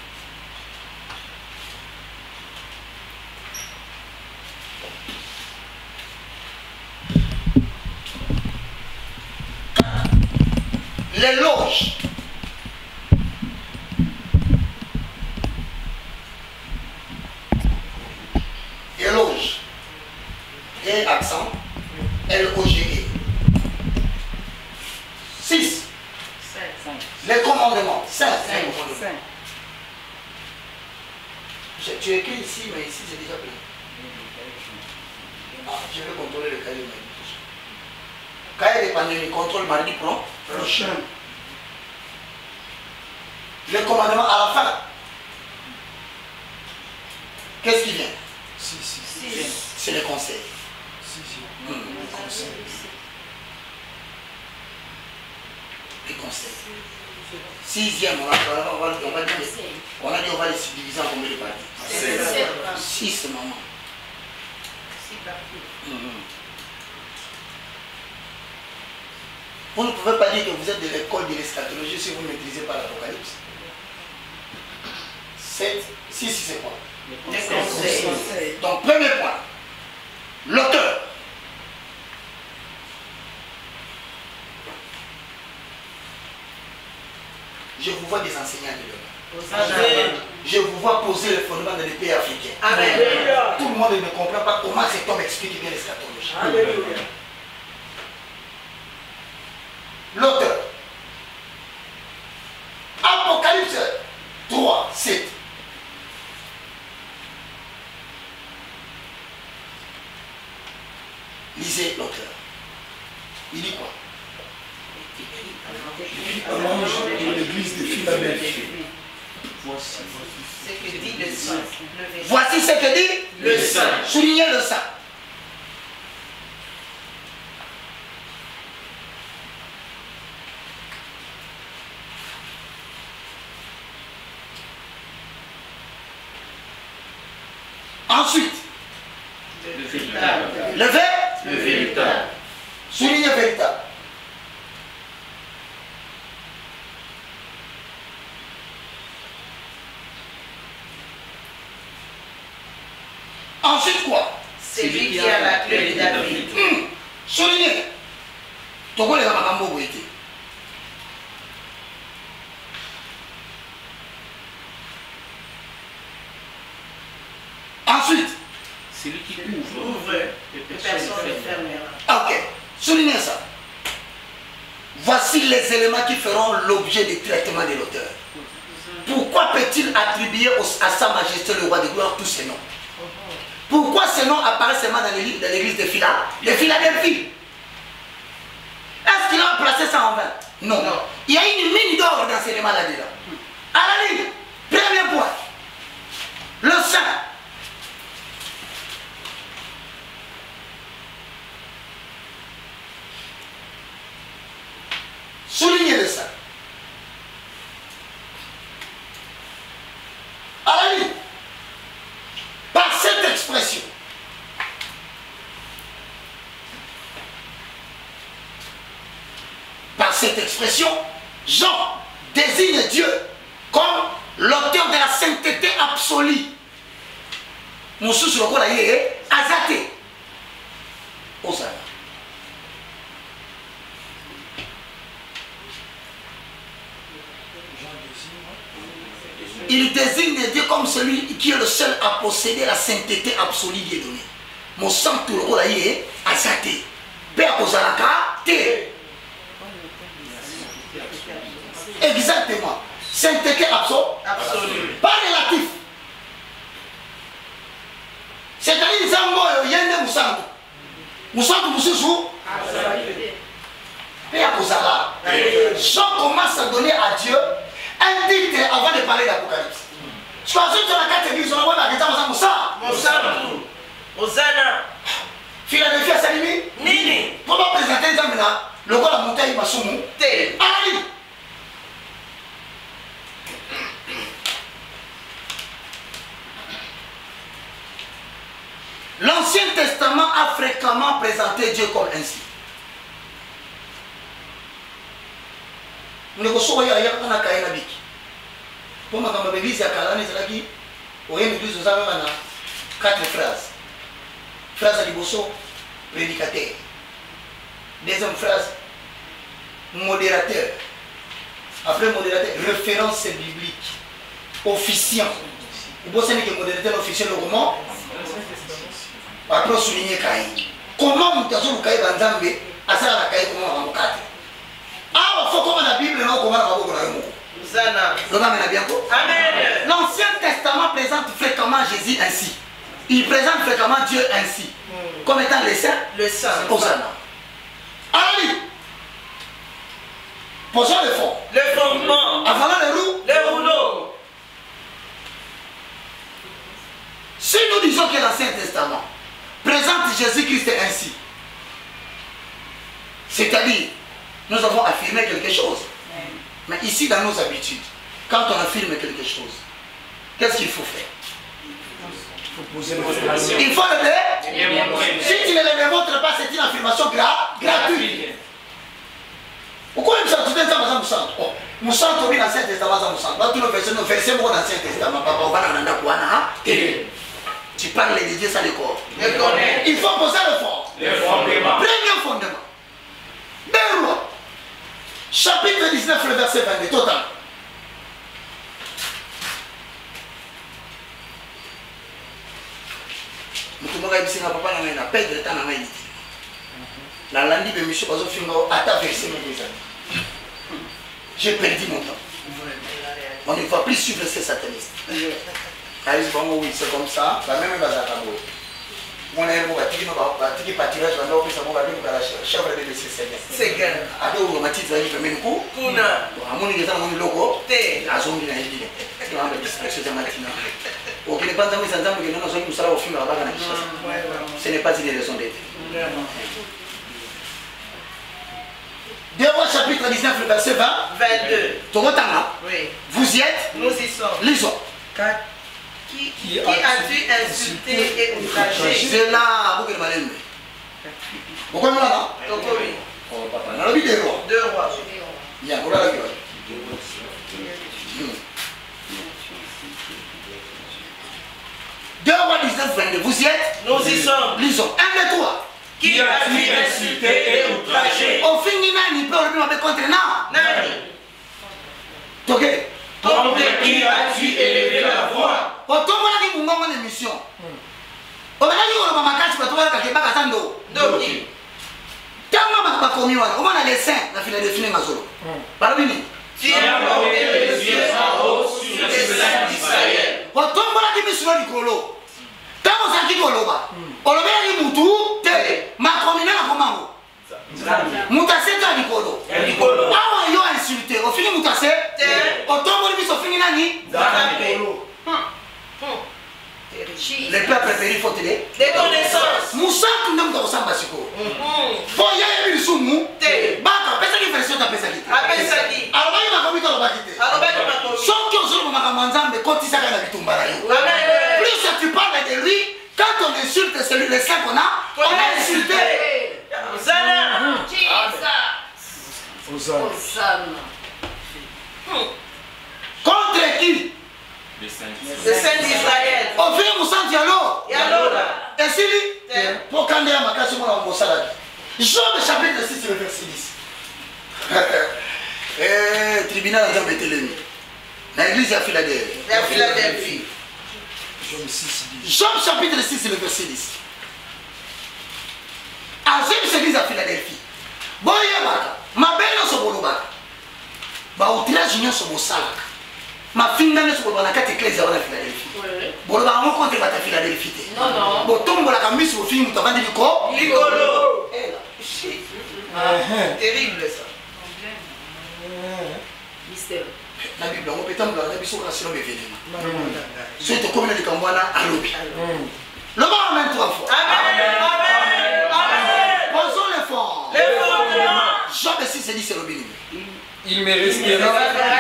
4. Les loges. Éloge. Et accent. L-O-G-E. 6. Les commandements. 5. Tu écris ici, mais ici c'est déjà plein. Ah, je vais contrôler le cahier de des pandémies, contrôle mardi prochain. Le commandement à la fin. Qu'est-ce qui vient? C'est le conseil. Les conseils. Sixième, on a dit on va les subdiviser en combien de parties? 6, maman. 6 parties. Vous ne pouvez pas dire que vous êtes de l'école de l'eschatologie si vous ne maîtrisez pas l'Apocalypse. 7, 6, c'est quoi? Les conseils. Donc, premier point, l'auteur. Je vous vois des enseignants de l'homme. Je vous vois poser le fondement dans les pays africains. Amen. Tout le monde ne comprend pas comment cet homme explique bien l'eschatologie. L'auteur. Apocalypse 3, 7. Lisez l'auteur. Il dit quoi? De l'église de Philadelphie. Voici ce que dit le Saint. Voici ce que dit le Saint. Soulignez le Saint. Ensuite, Le véritable. le verbe, Le véritable. soulignez véritable. Ensuite quoi? Celui qui a la clé de David. Soulignez. Togo les amakambo boité. Ensuite, Celui qui ouvre. Ouvre. Personne ne fermera. ok, soulignez ça. Voici les éléments qui feront l'objet du traitement de l'auteur. Pourquoi peut-il attribuer à sa majesté le roi de gloire tous ces noms? Pourquoi ces noms apparaissent seulement dans l'église de Philadelphie? Est-ce qu'il a placé ça en vain? Non. Il y a une mine d'or dans ces éléments là-dedans. À la ligne, premier point, le saint. Soulignez le saint. À la ligne, par cette expression, Jean désigne Dieu comme l'auteur de la sainteté absolue. Moussou sur le coup là, il est azaté. Osana. Il désigne Dieu comme celui qui est le seul à posséder la sainteté absolue qui est donnée. Mon sang tout le rôle est azaté. Père Kozalaka, T. Exactement. Sainteté absolue. Pas relatif. C'est-à-dire, Zambo, Yende Moussantou. Moussantou Moussou. Père Kozala. Jean commence à donner à Dieu un titre avant de parler d'Apocalypse. Je pense que sur la carte église, on va voir la Moussantou. Hosanna. Philadelphie à Salimi. Nini. Comment présenter les hommes là? Le roi de la montagne Massoumou. T. Ali. L'Ancien Testament a fréquemment présenté Dieu comme ainsi. Nous ne sommes pas là. Pour ma église, il y a l'église aux Arabes, 4 phrases. Phrase de Bosso, prédicateur. Deuxième phrase, modérateur. Après modérateur, référence biblique. Officiant. Vous savez que modérateur officiel le roman. Après souligner Kaï. Comment vous avez dit Kaï Banzambe, à ça la Kaï comment on va faire? Ah, il faut comment la Bible non comment on va faire? Amen. L'Ancien Testament présente fréquemment Jésus ainsi. Il présente fréquemment Dieu ainsi. Comme étant le saint. Le saint. Hosanna. Ali. Posons le fond. Le fondement. Avalant les roues. Les rouleaux. Si nous disons que l'Ancien Testament présente Jésus-Christ ainsi, c'est-à-dire, nous avons affirmé quelque chose. Mais ici, dans nos habitudes, quand on affirme quelque chose, qu'est-ce qu'il faut faire? Il faut le démontrer. Si tu ne le démontres pas, c'est une affirmation gratuite. Pourquoi il me semble que tu nous sommes dans l'Ancien Testament? Nous versons dans l'Ancien Testament. Tu parles de Dieu sans le corps. Il faut poser le fond. Premier fondement. 2 Rois. Chapitre 19, le verset 22. Total. J'ai perdu mon temps. On ne va plus suivre ces satanistes. Oui, c'est comme ça. La même chose. On est un petit pâturage, on a chèvre de c'est bien. À deux, on m'a dit que je vais me couper. À mon niveau, on a logo. À son niveau, on a distraction de matin. Au Québec, nous avons au film là-bas. Ce n'est pas une raison d'être. 2 Rois chapitre 19, le verset 22. Oui. Vous y êtes? Nous y sommes. Lisons. Qui as-tu insulté et outragé? C'est là, vous qui m'avez dit. Pourquoi nous là? Oui. Oh, papa, on a vu 2 rois. 2 rois. Bien, on a vu. 2 Rois 19, 22. Vous y êtes? Nous y sommes. Lisons. 1, 2, 3. Qui as-tu insulté et outragé? Au fin du nani, peut le même contre Nani. Ok. Contre qui as-tu élevé la voix? Autant qui vous m'envoie une émission. On va dire que ma cache peut trouver quelque part à Sando. Doki. Tant que ma commis, on va les saints, la Philadelphie, ma solo. Parabini. Tu as porté les yeux en haut sur les saints d'Israël. Autant qui me suit du colo. Tant que ça qui coloba. On le met à Moutou, ma commis là, comment? Moutassé dans le colo. Ah, il a insulté. Au fini, Moutassé. Autant que au fini, nani. Le peuple préféré, il faut te dire. Des connaissances. Moussa, tu n'aimes pas ça, Basiko. Faut y aller, il soumou. Baka, pesa qui fait ça, pesa qui. Pesa qui. Alors, il m'a commis dans le baquité. Sauf que je me manzam de quand il s'agit de Tumbara. Plus tu parles de lui, quand on insulte celui le saint qu'on a insulté. Hosanna. Contre qui? Les saints d'Israël. Au fil Moussa Diallo. Et si lui, pour quand il y a ma casse, on a un salade. Job chapitre 6, le verset 10. Tribunal de Bethléem. L'église à Philadelphie. Job chapitre 6, le verset 10. Azim l'église à Philadelphie. Boye baka, ma belle so bolobaka. Ba outrage nyo so bosalaka. Ma finga ne so bolobaka kati église à Philadelphie. Bolobaka mo contre bata Philadelphie. Non. Botombo la kambi so film tavandi liko. Ligolo. Terrible ça. Mystère. La Bible, on peut t'embler la Bible sur la silo bevelema. C'est tout comme le Kambwana à l'obi. Le bas amène 3 fois. Amen. Posons le fond. Job 6 dit c'est le béni. Il me restera.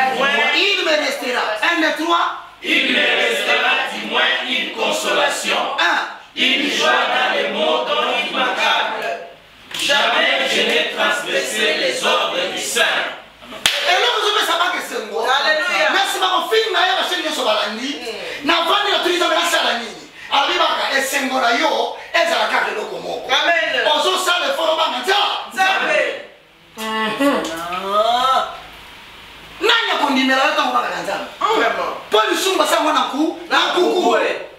1, 2, 3. Il me restera du moins une consolation. 1. Une joie dans les mots dont il m'accable. Jamais je n'ai transgressé les ordres du Saint. Et là, vous avez savoir que c'est moi. Alléluia. Merci, ma fille, ma chaîne de Sobalani. N'a pas dit la turisme de la Salani. Alibaka et Sengola yo, et Zalaka de Lokomo. Amen. On se sent le fort au Bamata. Zambé. Nanya kondimela yo tango baka nzambe. Vraiment. Paul Sumba sa mwana ku na kuku.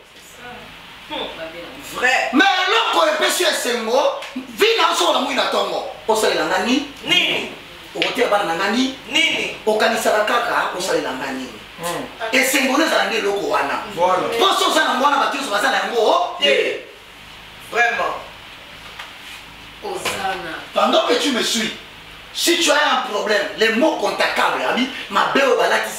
Vrai. Mais loko epesi esengo, vina so la mwina tongo. Osalela ngani? Nini. Okotia bana ngani? Nini. Okanisa kaka osalela ngani? Esengo ne zala nde loko wana. Voilà. Poso za na mwana batiso basala yango. Vraiment. Hosanna. Pendant que tu me suis, Si tu as un problème, les mots contactables, ma belle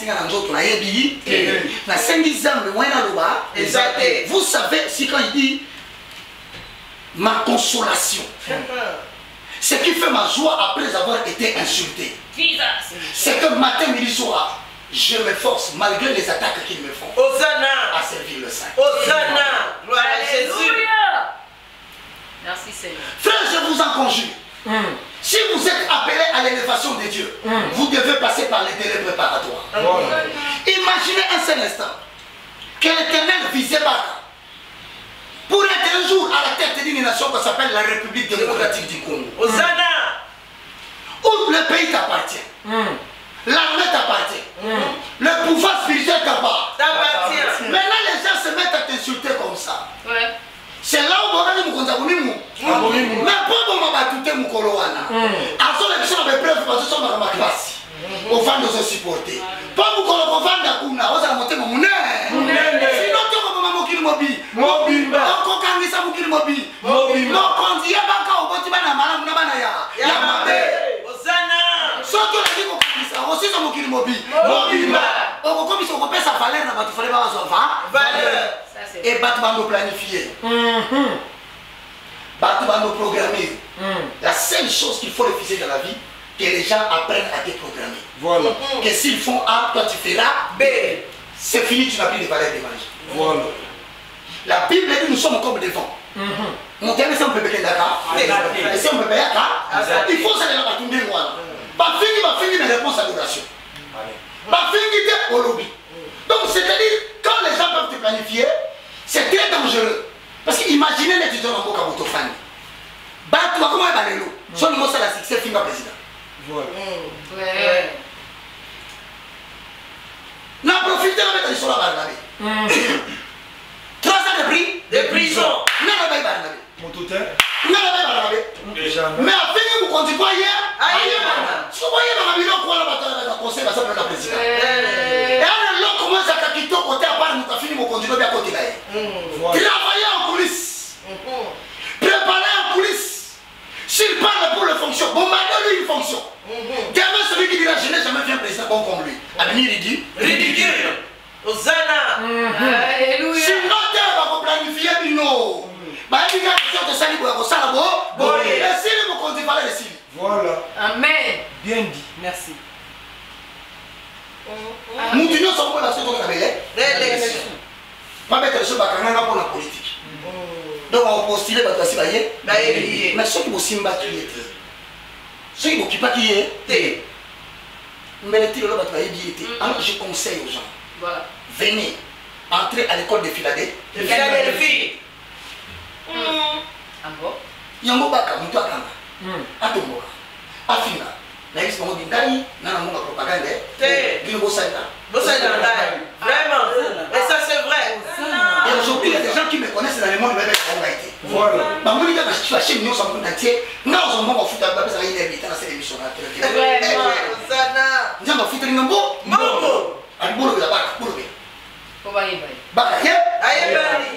vous savez, si quand il dit ma consolation, ce qui fait ma joie après avoir été insulté, c'est que matin, midi, soir, je m'efforce malgré les attaques qu'ils me font à servir le Saint. Hosanna, gloire à Jésus. Merci Seigneur. Frère, je vous en conjure. Si vous êtes appelé à l'élévation de Dieu, vous devez passer par les délais préparatoires. Imaginez un seul instant que l'Éternel visait Baka pour être un jour à la tête d'une nation qui s'appelle la République démocratique du Congo. Hosanna. Où le pays t'appartient, l'armée t'appartient, le pouvoir spirituel t'appartient. Maintenant les gens se mettent à t'insulter comme ça. Ouais. C'est là où on a dit mais pas bon ma tout mon coloana. Alors les gens avaient preuve parce que sont dans ma classe. Au fond de se supporter. Pas vous qu'on va vendre kuna, on a monté mon nez. Sinon tu vas maman qui mobile. Mobile. On quand ça vous qui mobile. Mobile. Non quand il y a pas quand on va na mala na bana ya. Ya mabe. Hosanna. Surtout les gens qui ça aussi sont mon qui mobile. Mobile. On comme ils ont repéré sa valeur na batu fallait pas valeur. Et battre va nous planifier. Battre va nous programmer. La seule chose qu'il faut refuser dans la vie, que les gens apprennent à te programmer. Voilà. Que s'ils font A, toi tu feras B. C'est fini, tu n'as plus de valeur d'évangile. Voilà. La Bible dit nous sommes comme des vents. Mon terme, c'est un peu pété d'accord. Et si on peut payer il faut ça dans la tombe de moi. Pas fini mes réponses à l'adoration. Pas fini au lobby. Donc c'est-à-dire, quand les gens peuvent te planifier, c'est très dangereux. Parce qu'imaginez les étudiants en Boka Motofani. Bah, tu vas comment est balé l'eau? Son nom c'est la succès, film président. Voilà. Ouais. N'a profité de mettre sur la Barnabé. 3 ans de prix. De prison. N'a pas eu Barnabé. Mon totem. N'a pas eu Barnabé. Mais à finir, vous continuez hier. Si vous voyez Barnabé, on croit la bataille de la conseil, ça peut être la président. Et alors, l'on commence à quitter au côté à part, nous avons fini, nous continuons bien à côté là. Travailler en coulisses. Préparer en coulisses. S'il parle pour le fonction, bon, maintenant lui une fonction. Demain, celui qui dira je n'ai jamais vu un président bon comme lui. Avenir ridicule. Ridicule. Hosanna. Alléluia. Sinon, tu vas planifier Bino. Il y a des gens de salut pour la salle. Et si vous continuez par les signes. Voilà. Amen. Bien dit. Merci. Nous disons son point parce que nous avons l'élection. Pas mettre les choses pour la politique. Donc on postule pour passer bailler. Mais ceux qui vont simba qui est. Ceux qui vont qui pas qui est. Mais les tirs là va travailler bien été. Alors je conseille aux gens. Voilà. Venez entrer à l'école de Philadelphie. De Philadelphie. Encore. Yango baka mutu akanga. Atomboka. Afina. Na yisi bango bindai na namonga propagande. Bino bosala. Vraiment. Et ça c'est vrai. Et aujourd'hui, il y a des gens qui me connaissent dans le monde, mais ils ont été. Voilà. Bah, moi, je suis chez nous, nous sommes entiers. Nous sommes en foot, nous sommes en émission. Vraiment. Hosanna. Nous sommes en foot, nous sommes en foot. Allez, boulot, la barque, boulot. Comment il va? Barque, Aïe,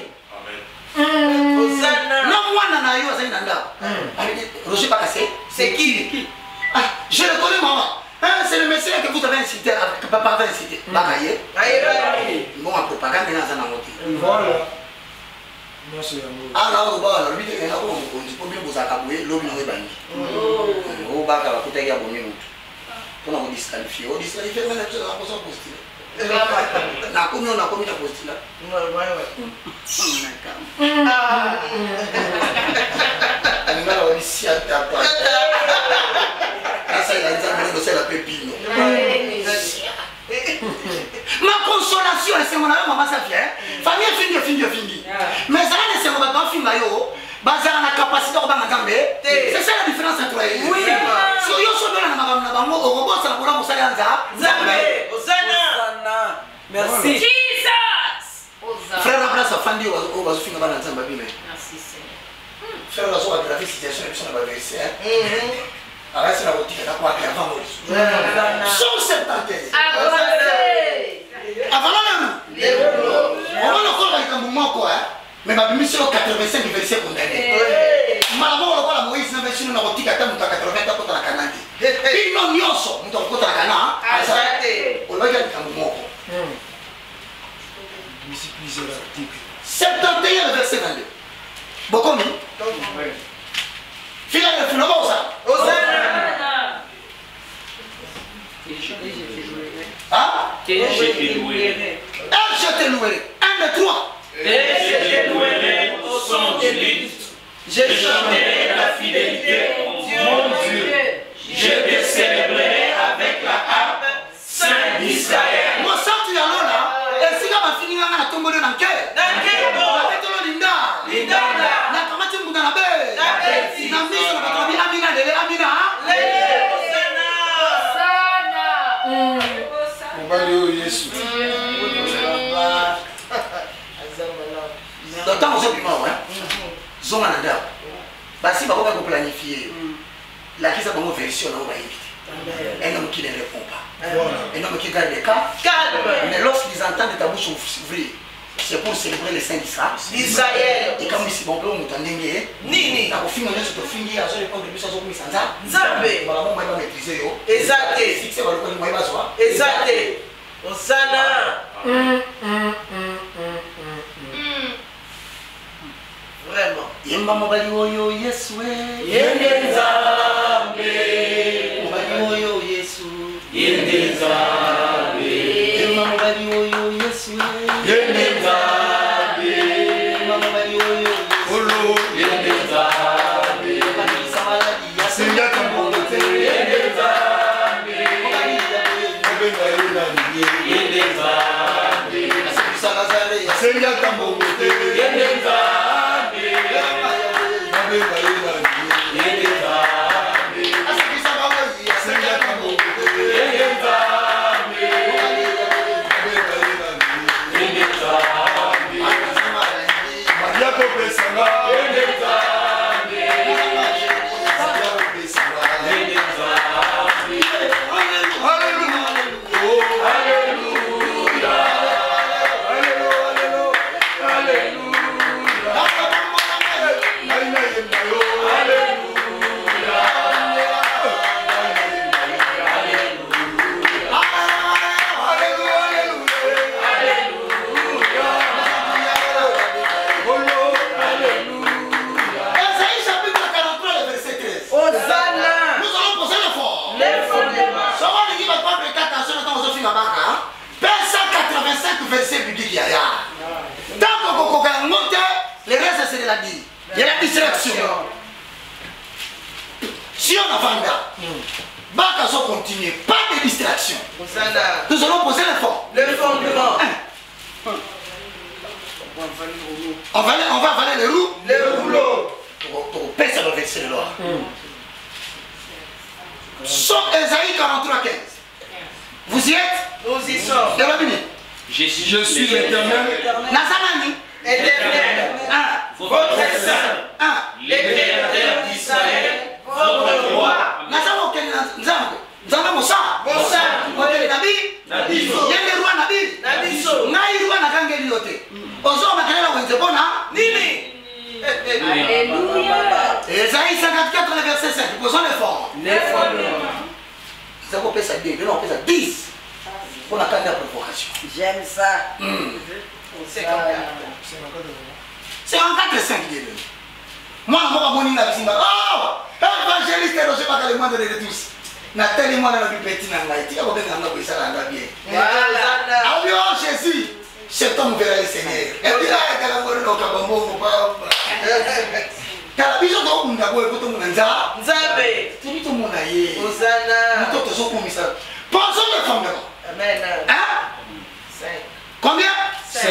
Hosanna. non, moi, nana, yo, c'est nanda. Roger Bakassé. C'est qui? Ah, je le connais, maman. C'est le monsieur que vous avez incité, que papa avait incité. Bakaye. Aïe, bon, en propagande, il y a un amour. Voilà. Non, c'est l'amour. Ah, là, on va, lui, il y a un amour. On dit, pour bien vous accabouer, l'homme n'aurait pas mis. Oh, Baka va coûter un bon minute. On va vous disqualifier. On disqualifier, mais la chose, on va postuler. On a commis la postule. Ma consolation, c'est mon ami, maman, ça vient. Famille, fini. Mais ça, c'est mon papa, fini, basé à la capacité de Bangambe. C'est ça la différence entre les deux. Oui. Si vous avez un robot, ça va vous faire Hosanna. Merci. Jesus. Frère, la place à Fandi, on va se finir dans le Zambabwe. Merci Seigneur. Frère, la soirée de la situation, ils sont dans la verset. Alors, c'est la boutique, elle a quoi avant moi. Somme 70. Avancez. Avant là, on va le faire avec un mouvement quoi. Mais ma mission 85 verset condamné. Malheureusement, on va la Moïse, nous avons dit qu'à 80 ans, on a bino nyonso moto akota kana Azate. on va dire moko. Multiplier l'article. 71 le verset 22. Bokomi. Fila de Filomosa. Hosanna. Hein? Et je te louerai. Et je te louerai. 1, 2, 3. Et je te louerai au son du luth. Je chanterai la fidélité, mon Dieu. Je te célébrerai avec la harpe, Saint d'Israël. Moi, ça, tu es là. Et si on a fini à tomber dans le cœur. Dans quel mot? La tête de Linda. Linda. La tomate de la baie. La bête. La mise sur la patrie. Amina, Amina. Dans le temps, on s'est si on va planifier, la crise a une version, on va éviter. Un homme qui ne répond pas. Un homme qui garde les cas. Mais lorsqu'ils entendent ta bouche s'ouvrir, c'est pour célébrer les saints d'Israël. Et comme ici, bon, on entend Nini. Nini. La confine, on est sur le fingi, à ce point de vue, ça s'ouvre sans ça. Zambé. Voilà, on va maîtriser. Exacté. Si c'est le point de vue, on va voir. Exacté. Hosanna. Vraiment. Yemba mobali oyo Yesu. Yende Nzambe. Mobali oyo Yesu. Yende Nzambe. Yemba mobali oyo Yesu. Yende Nzambe. Yemba mobali oyo Yesu. Olo. Yende Nzambe. Kabisa maladi ya Singa tambote. Yende Nzambe. Yende Nzambe. Kabisa Nazare ya Singa tambote. Yende Nzambe. il y a la distraction. Si on a Vanda, Bakaso continue, pas de distraction. Nous allons poser le fond. Le fondement. On va avaler le roux. Le rouleau. Pour baisser le verset de loi. Somme Esaïe 43, 15. Vous y êtes? Nous y sommes. De la minute. Je suis l'Éternel. Nazamani. Éternel. Votre saint. L'éternel d'Israël. Votre roi. Nazamani. Nazamani. Mosa. Mosa. Nabi. Nabi. Yende roi Nabi. Nabiso. Ngai roi nakangeli yote. Ozo makelela wenze bona. Nini. Alléluia. Esaïe 54, le verset 5. Posons l'effort. L'effort. Ça va ça bien. On peut ça 10. Pour la canne de provocation. J'aime ça. C'est comme C'est en 4 et 5 moi, je suis un évangéliste, je ne sais pas le moindre de tous. Na teli mwana na bipeti na ngai tika ko benga ngabo isala nga bien. Voilà. Ah oui, oh Jésus, c'est ton verre le Seigneur. Et puis là, il y a encore un kabambo papa. Kala biso do munda boy ko to munda nza. Nzabe. Tini to munda ye. Hosanna. Muto to so komisa. Pensons le fondement. Amen. Hein? 5. Combien? 5.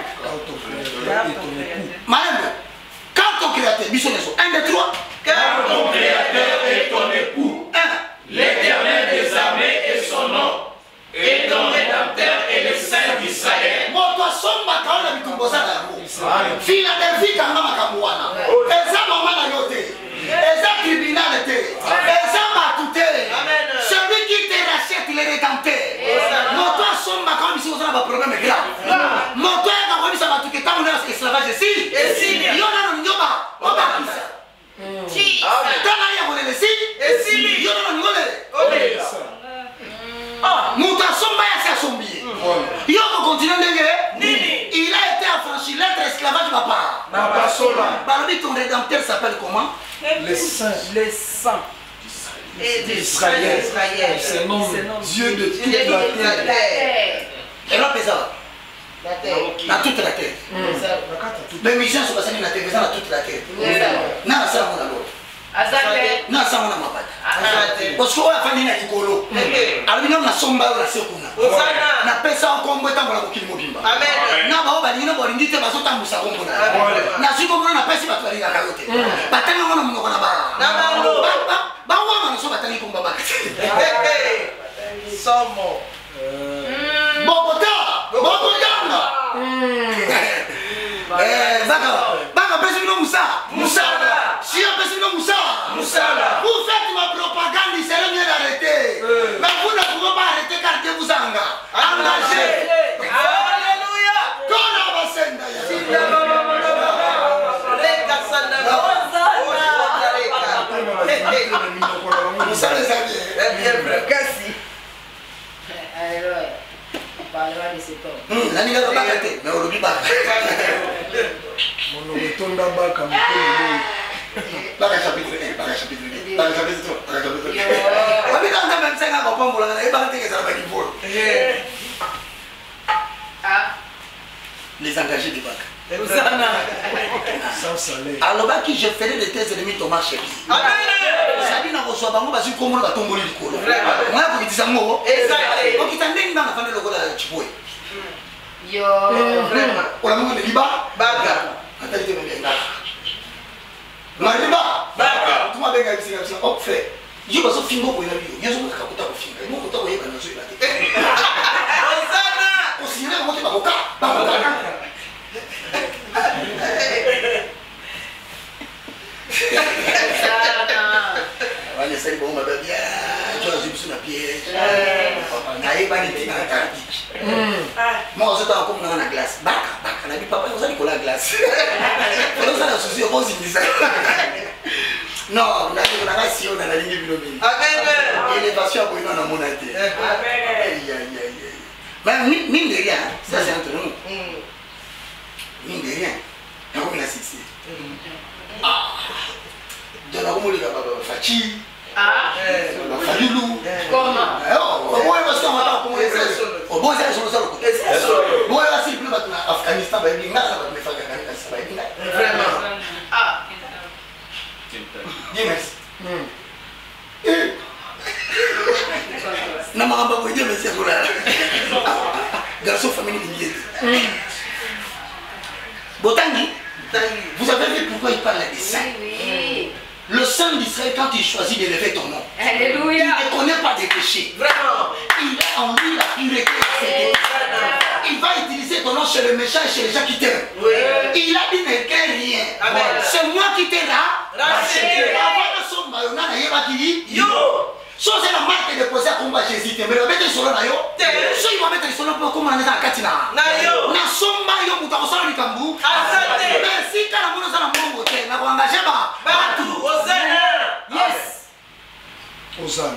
Madame, quand ton créateur, biso neso 1 2 3. Car ton créateur est ton époux. 1. L'Éternel des armées est son nom. Et ton rédempteur est le Saint d'Israël. Moto somba kaona bitumboza na yango. Philadelphie kanga makambo wana. Eza mama na yote. Eza tribunal te. Eza matute. Celui qui te rachète le rédempteur. Moto somba kaona biso na ba problème grave. Moto ya kaona biso batuke tango na esclavage si. Esili. Yo na no nyoba. Oba kisa. Tana ya volele si. Esili. Papa Sola. Balobi, ton rédempteur s'appelle comment? Les saints. Les saints. Et d'Israël. C'est nom Dieu de toute la terre. Et là, ça dans toute la terre. Les missions sont passées dans la terre, dans toute la terre. Non, ça, on a l'autre. Non, ça, on a ma patte. Parce qu'on a fait une école. Alors, on a somba la seconde. On a fait ça en combo et on a beaucoup de mobimba. Amen. Non, on va dire, on va dire, on va dire, on va dire, on va dire, on a su comment on a fait si on va dire, on va vous faites ma propagande, il serait mieux d'arrêter. Mais vous ne pouvez pas arrêter car Dieu vous a engagé. Alléluia. parlera de cet homme. Mais on l'oublie pas. Mon retourne là-bas comme Baka chapitre 1, baka chapitre 2, baka chapitre 3, baka chapitre 4. On dit dans même 5 ans, on va pas baka que ça va du vol. Les engagés du bac. Sans salaire. Alors baki je ferai de tes ennemis Thomas Chebi. Amen. Ça dit na reçoit bango basi komo na tomboli likolo. Moi ko bitisa ngo. Exact. O kitandeni bana fane lokola chipoe. Yo. Vraiment. Ola mo de liba baga. Atali te mbenga. Mariba baga. Tuma benga bisinga bisinga op fait. Je baso fingo ko ina biyo. Yezo ka kuta ko finga. Mo kuta ko yeba na zo ila te. Osana. O singa mo te bakoka. Bakoka. Olha, sai bom, mas bebia. Jorge Bispo na pièce. Aí vai de na tarde. Moi, je t'en comme na glace. Baka, baka. Na bi papa, on s'allait coller la glace. Faut ça la souci, on va s'y non, on a la si on a la ligne bilobi. Amen. Élévation pour nous dans mon âge. Amen. Mais mine de rien, ça c'est entre nous. Mine de rien. On a succès. De la roue, Fachi. Falilou. Comment? Bon, parce qu'on va pas comment les au bon, c'est sur le sol. Bon, là, c'est plus maintenant Afghanistan, va bien, là, va me faire gagner, ça va bien. Vraiment. Ah. Dis merci. Non, mais on va vous dire, mais c'est pour là. Garçon, famille, il y Botangi, vous avez vu pourquoi il parle des saints? Oui. Le saint d'Israël, quand il choisit d'élever ton nom, alléluia, il ne connaît pas des péchés. Vraiment. Il a en lui la pureté. Il va utiliser ton nom chez le méchant et chez les gens qui t'aiment. Oui. Il a dit ne crée rien. C'est moi qui t'ai racheté. So c'est la marque de poser à combat Jésus. Mais le mettre sur le nayo. So il va mettre sur le pour comment on est à Katina. Nayo. Na somba yo muta osala ni kambu. Asante. Merci kana mono sana mongo te. Na kuangaje ba. Batu. Hosanna. Yes. Hosanna.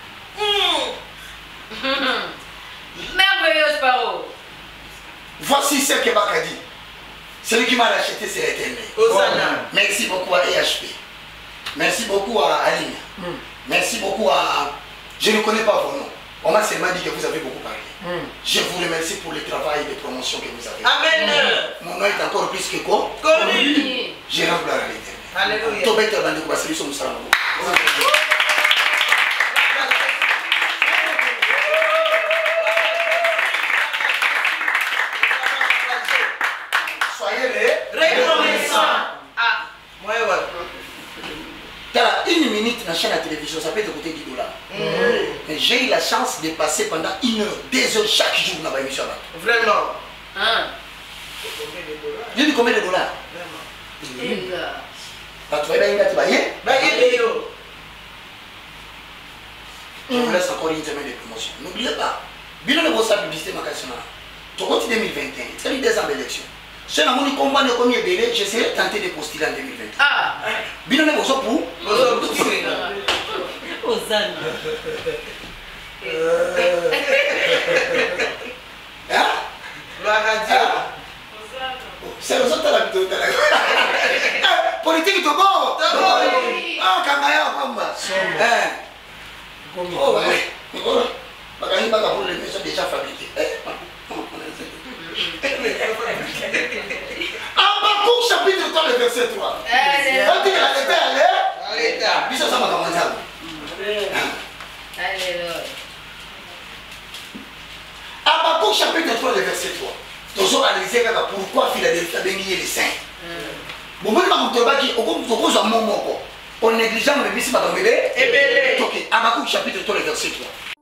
Merveilleuse parole. Voici ce que Baka dit. Celui qui m'a racheté, c'est l'Éternel. Hosanna. Merci beaucoup à EHP. Merci beaucoup à Aline. Merci beaucoup à... Je ne connais pas vos noms. On m'a seulement dit que vous avez beaucoup parlé. Je vous remercie pour le travail de promotion que vous avez. Amen. Mon nom est encore plus que quoi? Connu. Je rends gloire à l'Éternel. Alléluia. Tout bête dans le combat, c'est lui son salam. Soyez les reconnaissants. Ah. Moi, ouais. Une minute dans la chaîne à télévision, ça peut te coûter 10 $. Mais j'ai eu la chance de passer pendant 1 heure, 2 heures chaque jour dans ma émission. Vraiment. J'ai dit combien de dollars? Je vous laisse encore une semaine de promotion. N'oubliez pas, bilan de votre publicité nationale. Tu continues 2021, c'est les 2 ans d'élection. Si on a mon combat de combien de délai, j'essaierai de tenter de postuler en 2020. Ah! Bien on est pour Hosanna. C'est le autres là plutôt. Politique tout bon. Ah, Kangaya, Pamba. Oh, ouais. Bagani Baga pour les maisons déjà fabriquées. Habakkuk chapitre 3, le verset 3. On dit à l'état. Bisous, ça m'a commencé. Habakkuk chapitre 3, le verset 3. Toujours analyser pourquoi Philadelphie a béni les saints. Bon, vous avez on négligeant le bis. Habakkuk chapitre 3, le verset 3.